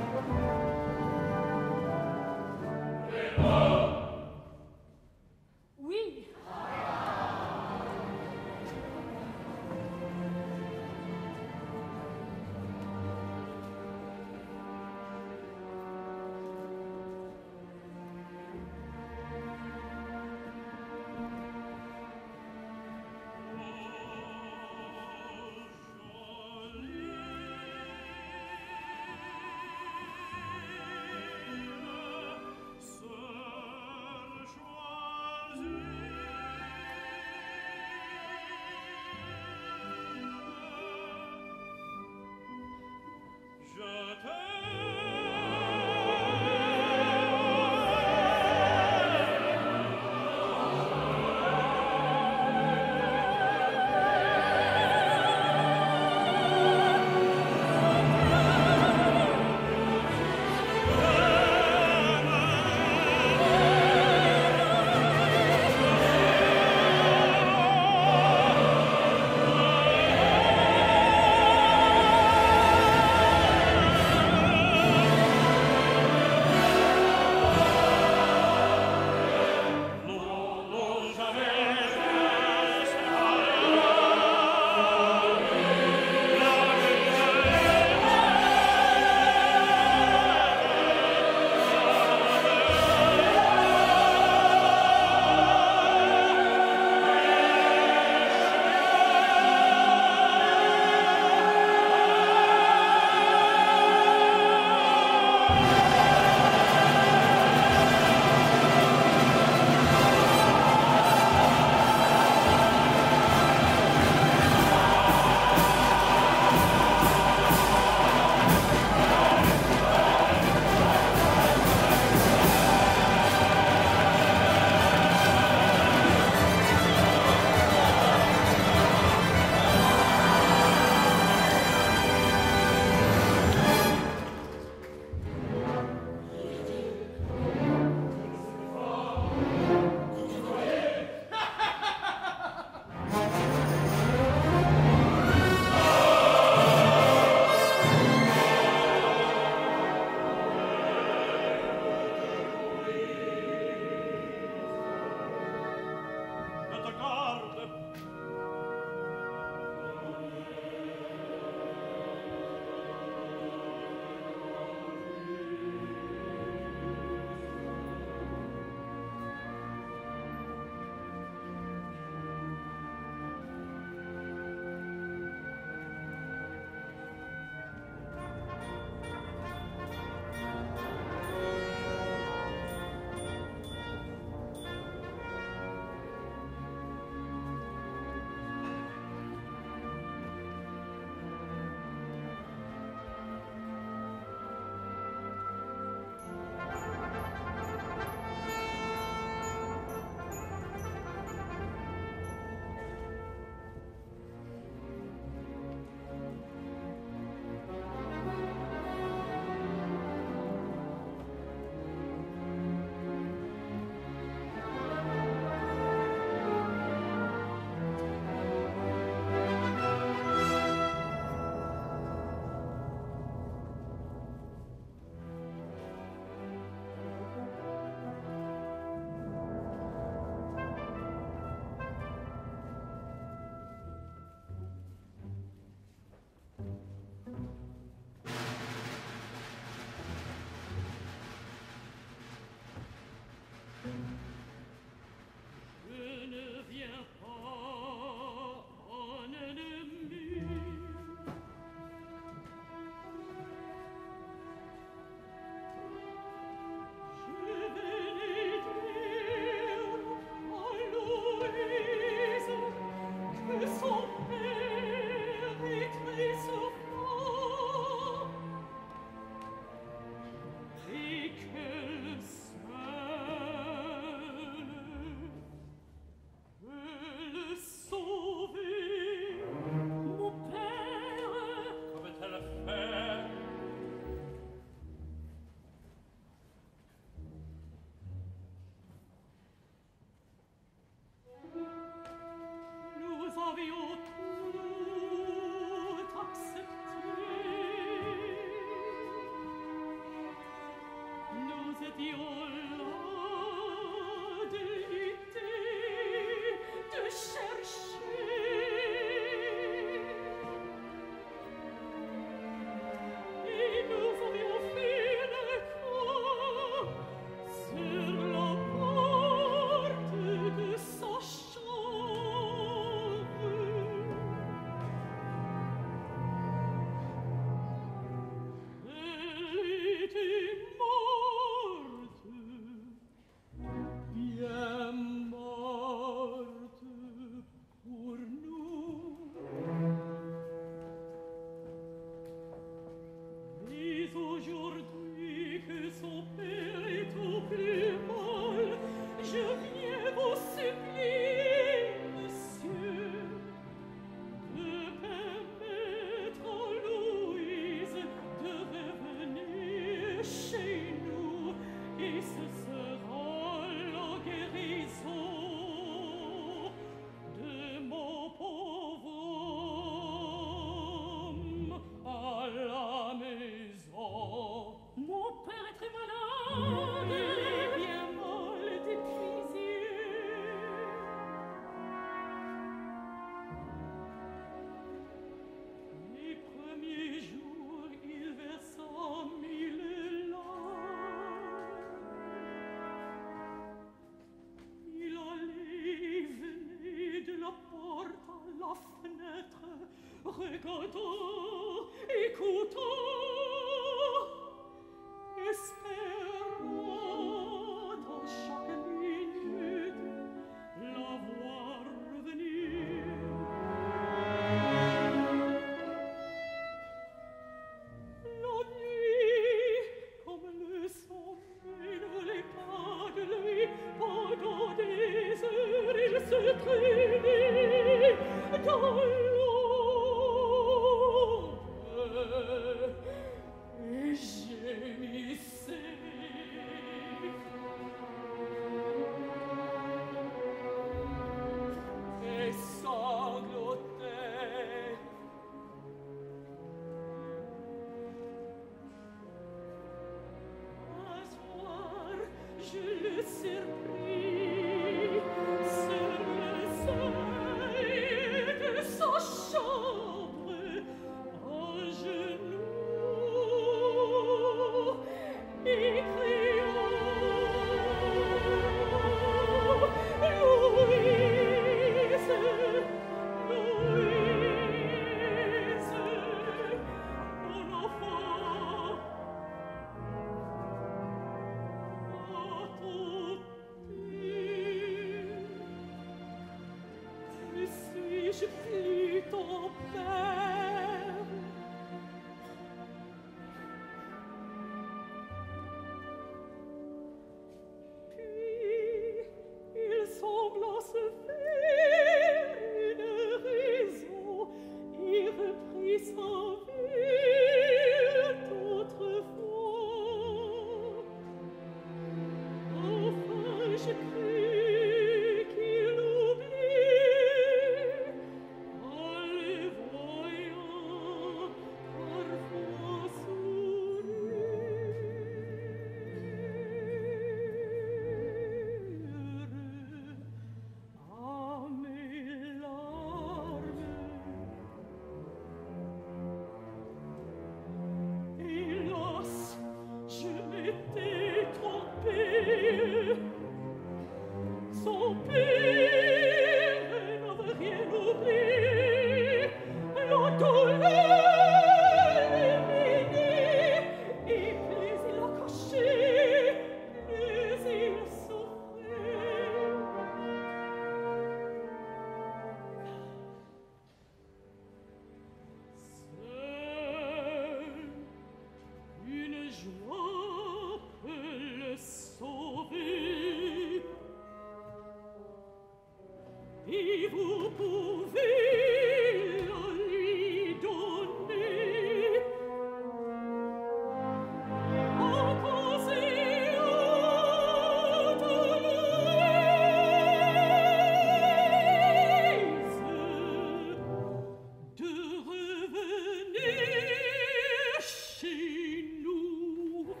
Chez nous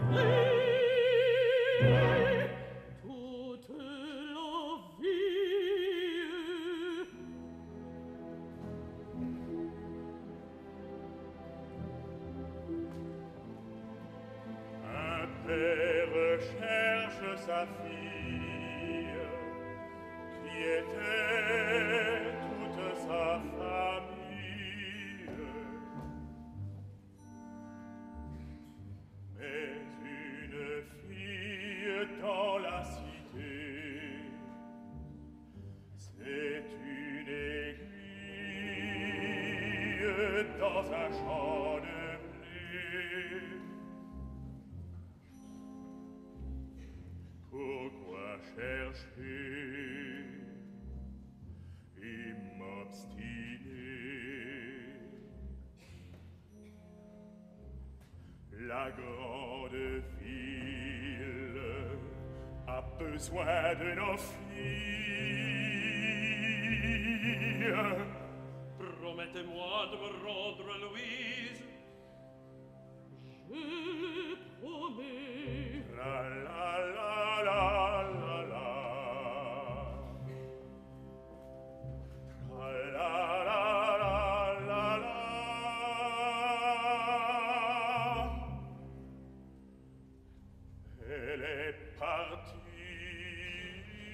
toute la vie. Un père cherche sa fille qui était toute sa famille. Mais une fille dans la cité, c'est une aiguille dans un champ de blé. Pourquoi chercher et m'obstiner? La grande ville a besoin de nos filles. Promettez-moi de me rendre Louise. Je promets. La la la la la la. La la la la la la. Elle est partie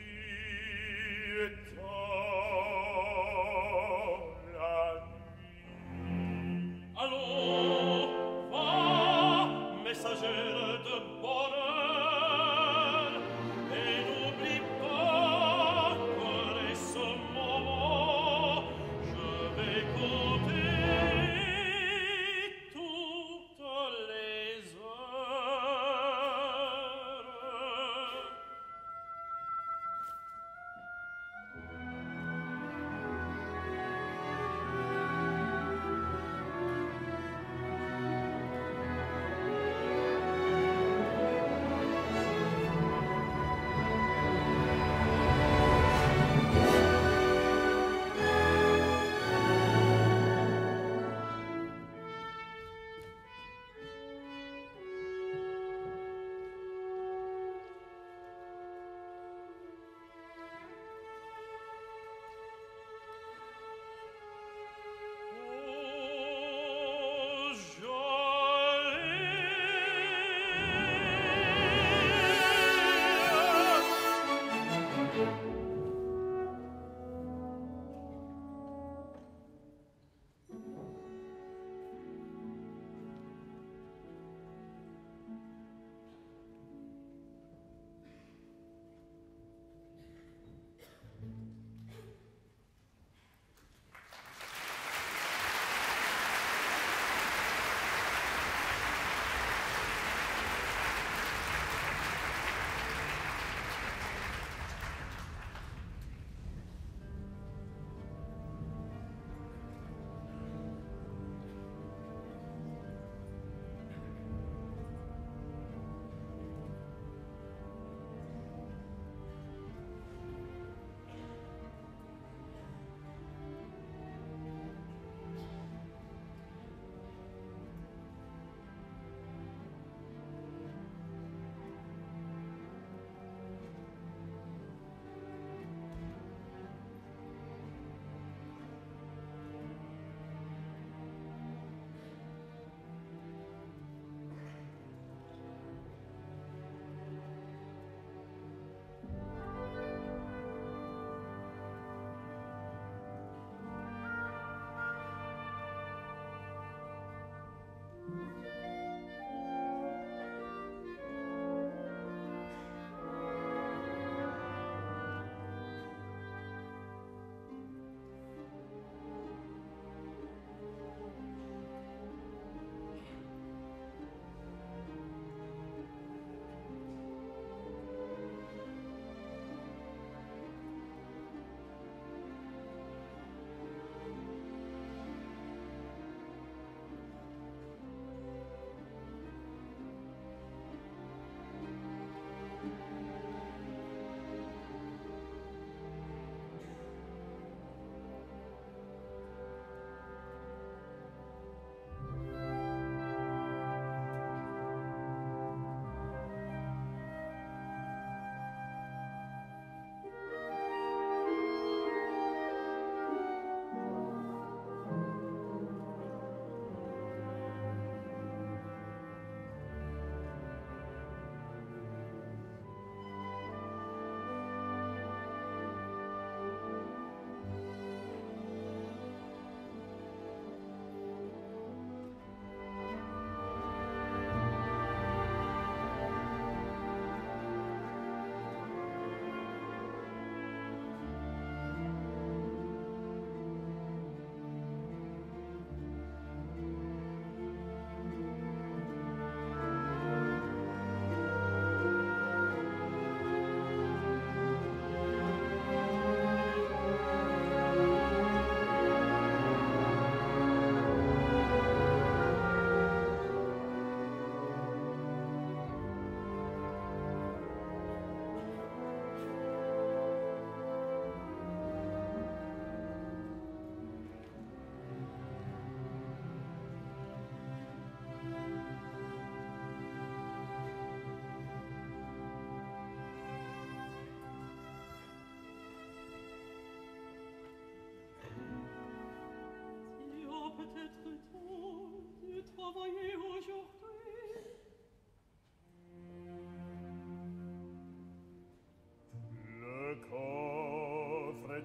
dans la nuit. Allons, va, messagère de bonheur, et n'oublie pas que dès ce moment, je vais compter toutes les heures.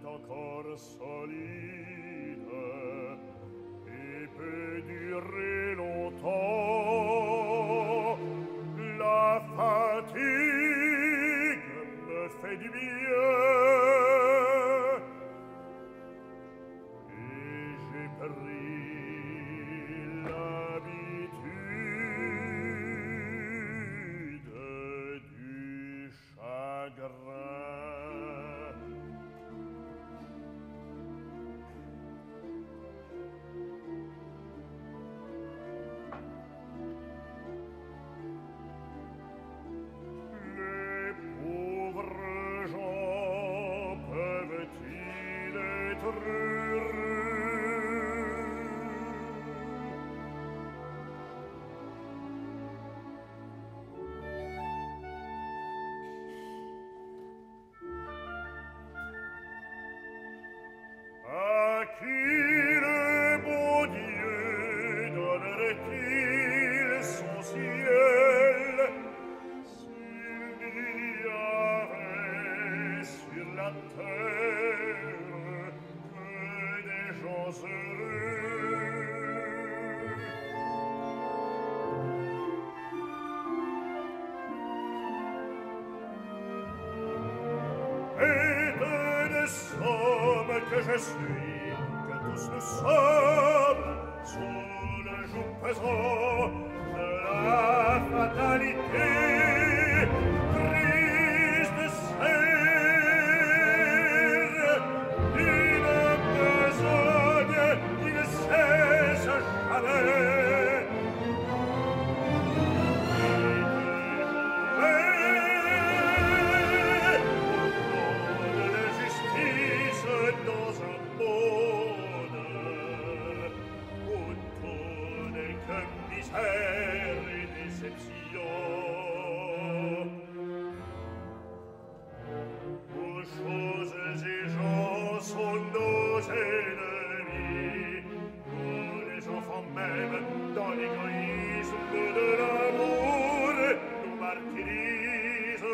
encore solide et peut durer longtemps. La fatigue me fait du bien et j'ai pris l'habitude du chagrin. Les pauvres gens peuvent-ils être heureux? À qui le bon Dieu donnerait-il son ciel s'il n'y avait sur la terre que des gens heureux? Bête de somme que je suis, que tous nous sommes, sous le joug pesant de la fatalité, triste serre d'une besogne qui ne cesse jamais. Dans un monde où tout n'est que misère et déception, où choses et gens sont nos ennemis, où les enfants même dans l'égoïsme de l'amour nous martyrisent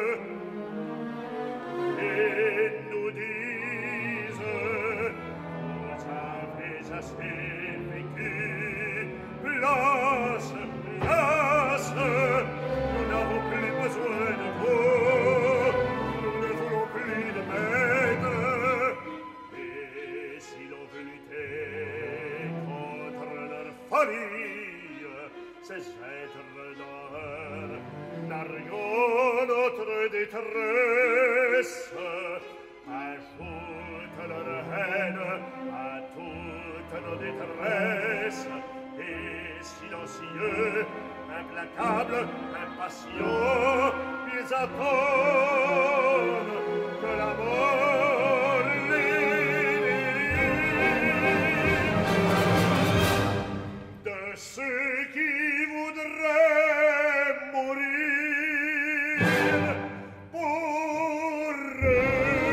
et nous disent: vous avez assez vécu, place, place, nous n'avons plus besoin de vous, nous ne voulons plus de maître. Et si l'on veut lutter contre leur folie, ces êtres d'horreur narguant notre détresse ajoute leur haine à toutes nos détresses et silencieux, implacables, impatients, ils attendent que la mort les délivre de ceux qui voudraient mourir pour eux.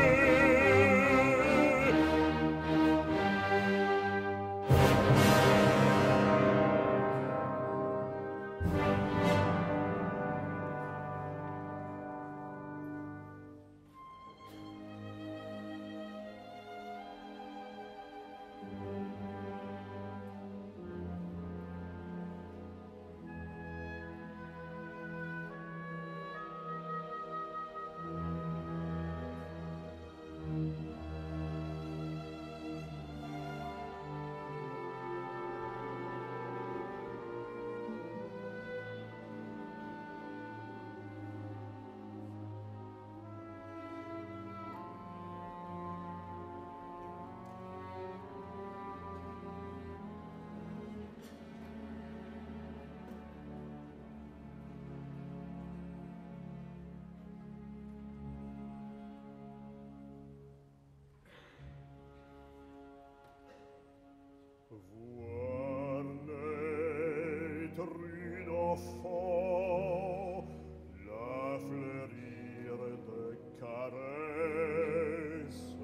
Voir naître une enfant, la fleurir de caresses,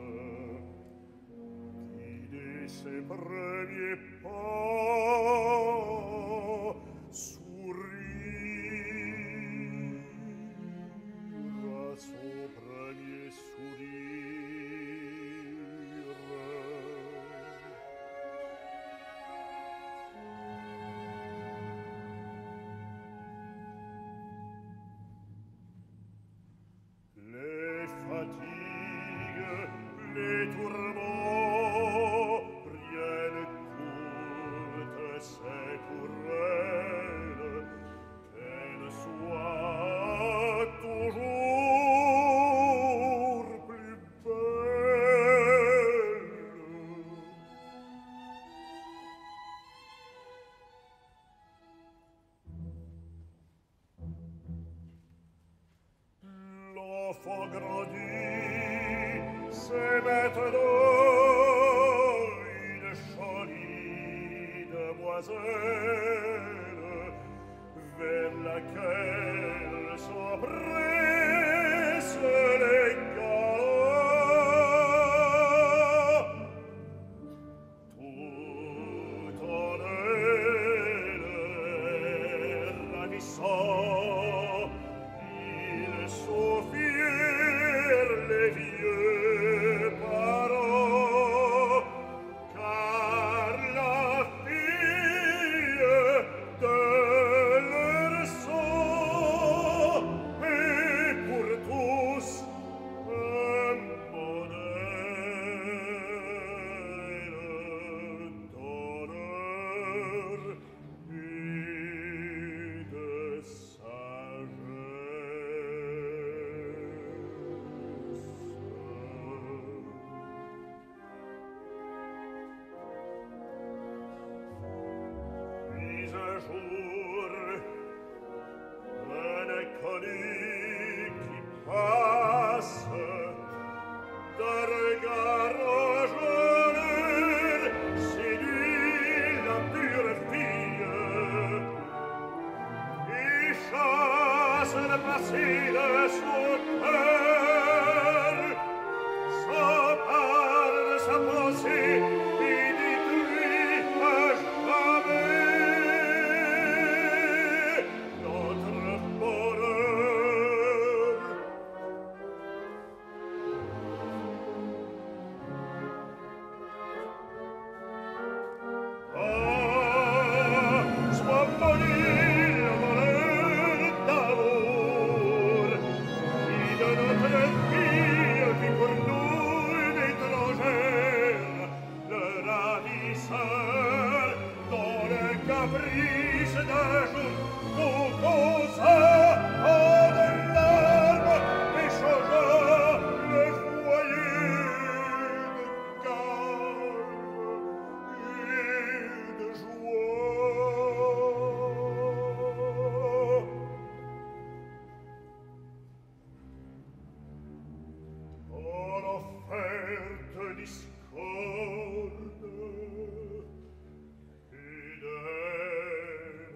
guider ses premiers pas, sourire à son premier sourire, C'est maintenant une jolie demoiselle vers laquelle s'empressent les gars. Tout en elle est ravissant, ils s'offrirent les vieux parents, car la fille de leur sang est pour tous un modèle d'honneur et de sagesse. Puis un jour, un inconnu qui passe, d'un regard enjôleur, séduit la pure fille et chasse le passé de son cœur, s'empare de sa pensée et détruit à jamais notre bonheur. Ah, soit maudit le bonheur d'amour qui de notre fille fit pour nous une étrangère, le ravisseur dans le caprice d'un jour nous causa en de larmes et changea le foyer de calme et de joie. En offerte discorde et d'aile,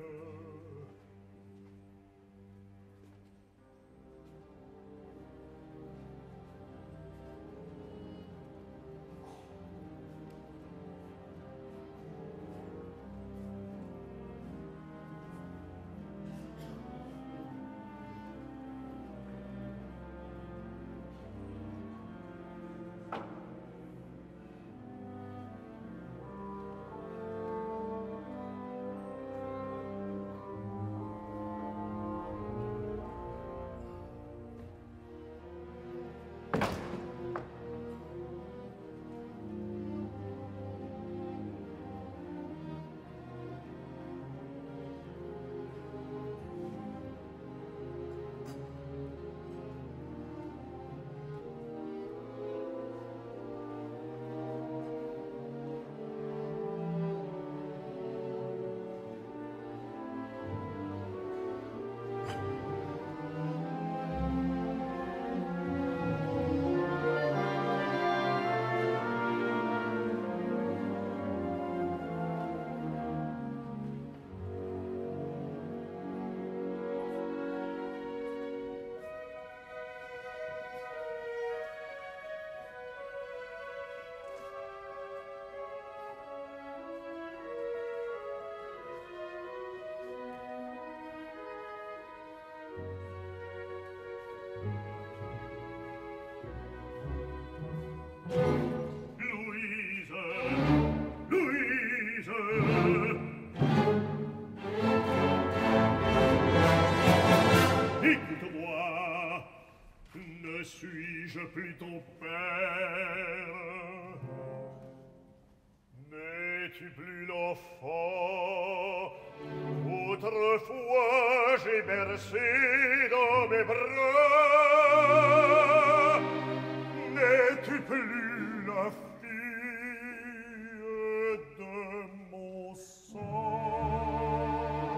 Louise, Louise, écoute-moi, ne suis-je plus ton père? N'es-tu plus l'enfant qu'autrefois j'ai bercé dans mes bras? N'es-tu plus la fille de mon sang?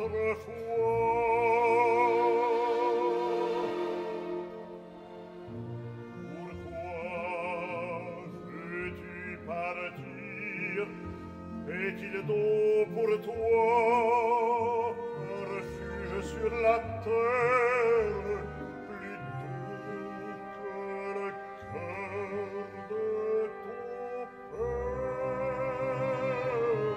Est-il donc pour toi un refuge sur la terre plutôt que le cœur de ton père?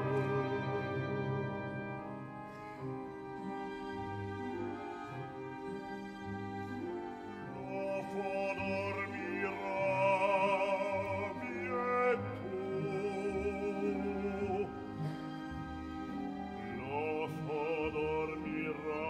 L'enfant dormira L'enfant dormira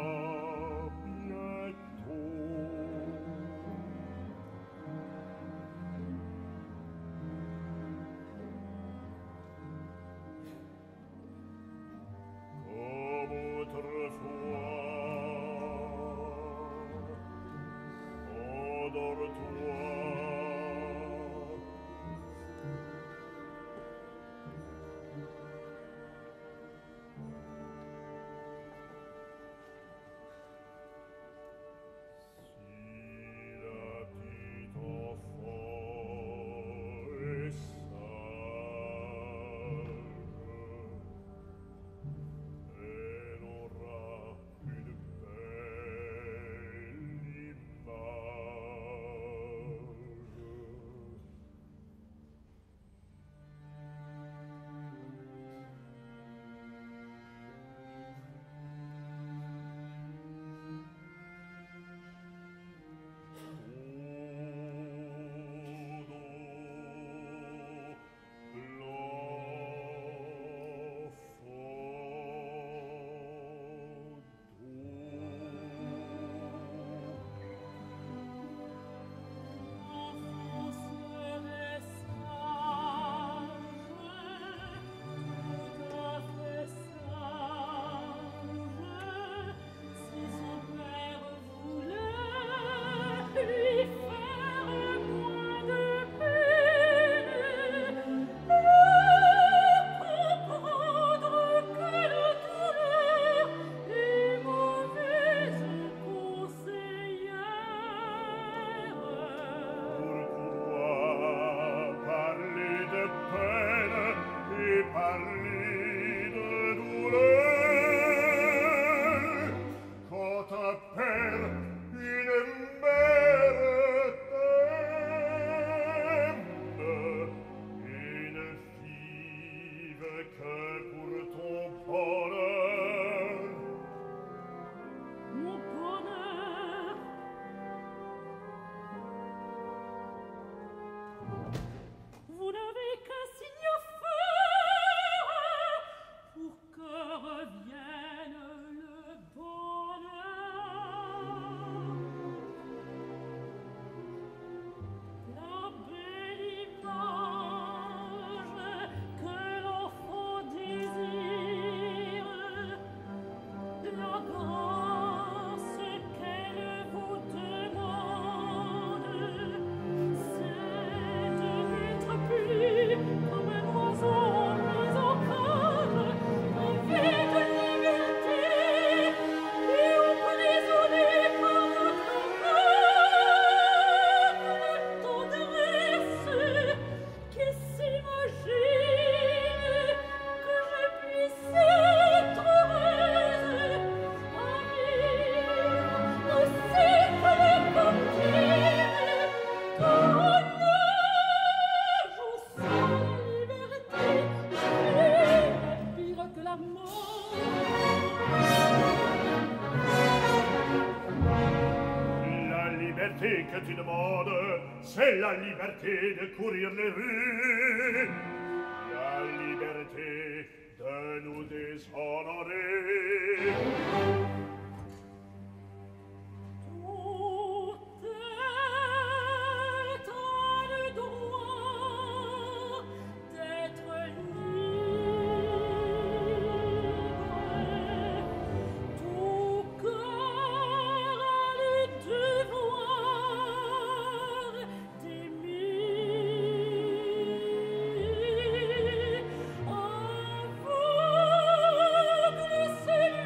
Que tu demandes, c'est la liberté de courir les rues, la liberté de nous déshonorer. Aveugle, c'est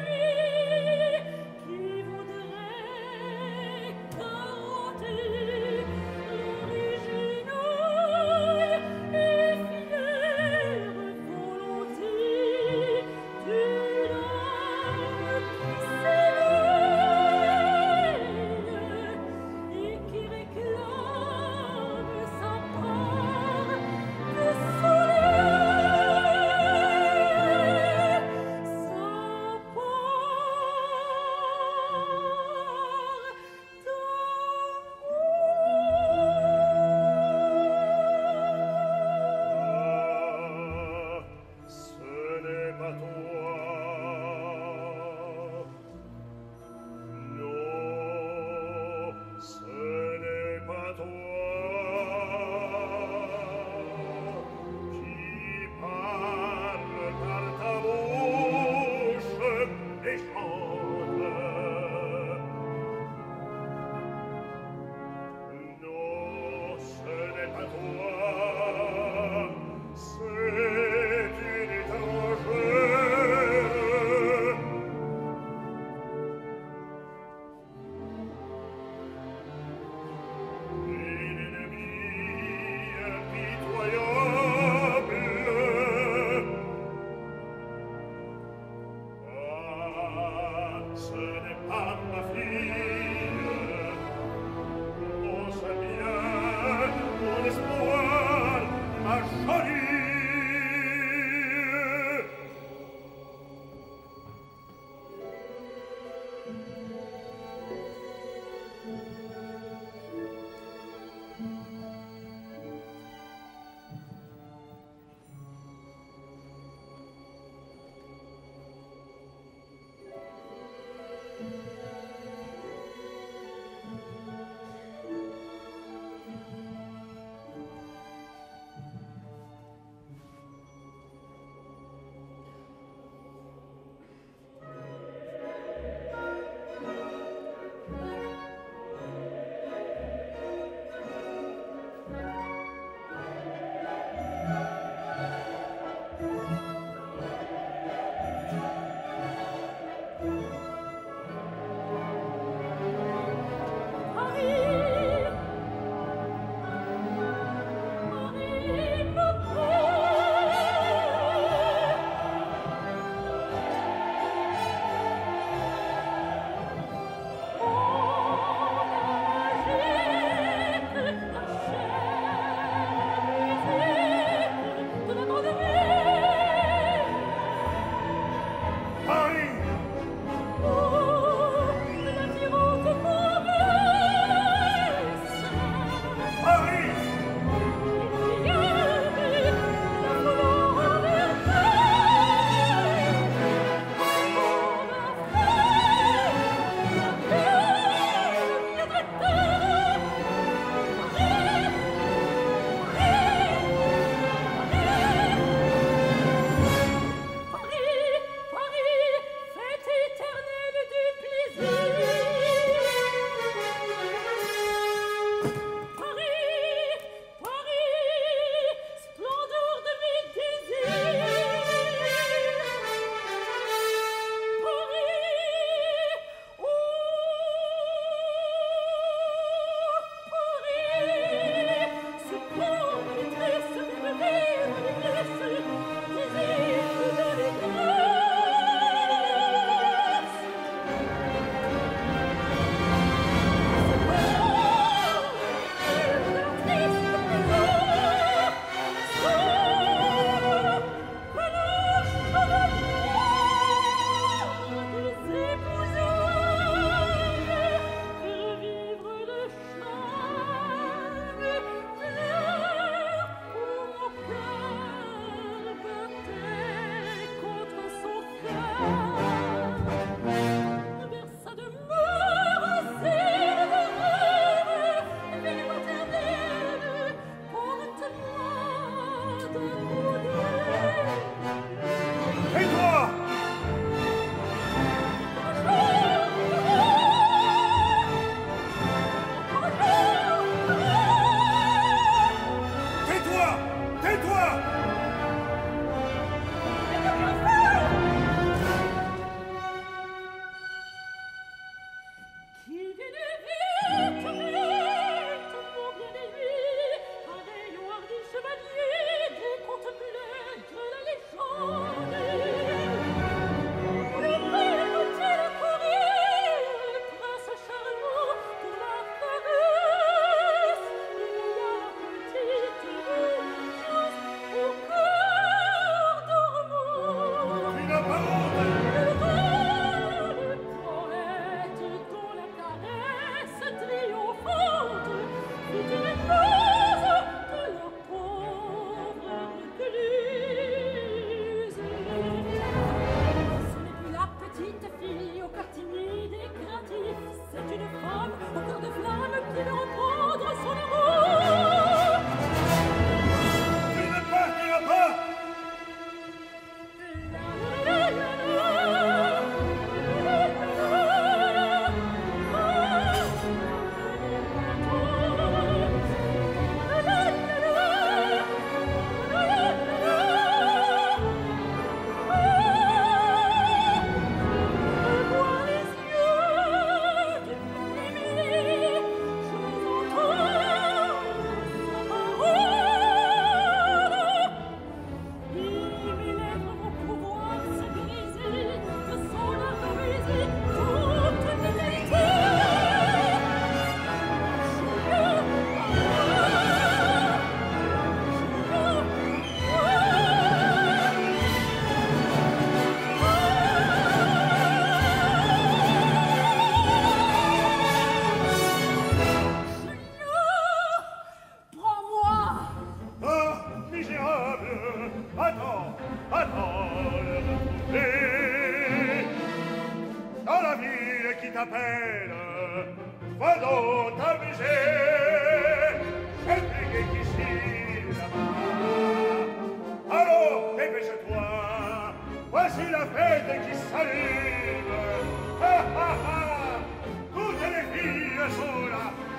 Va donc t'amuser, intriguer qu'ici, là-bas. Alors, dépêche-toi, voici la fête qui s'allume. Ha, ha, ha, toutes les filles sont là.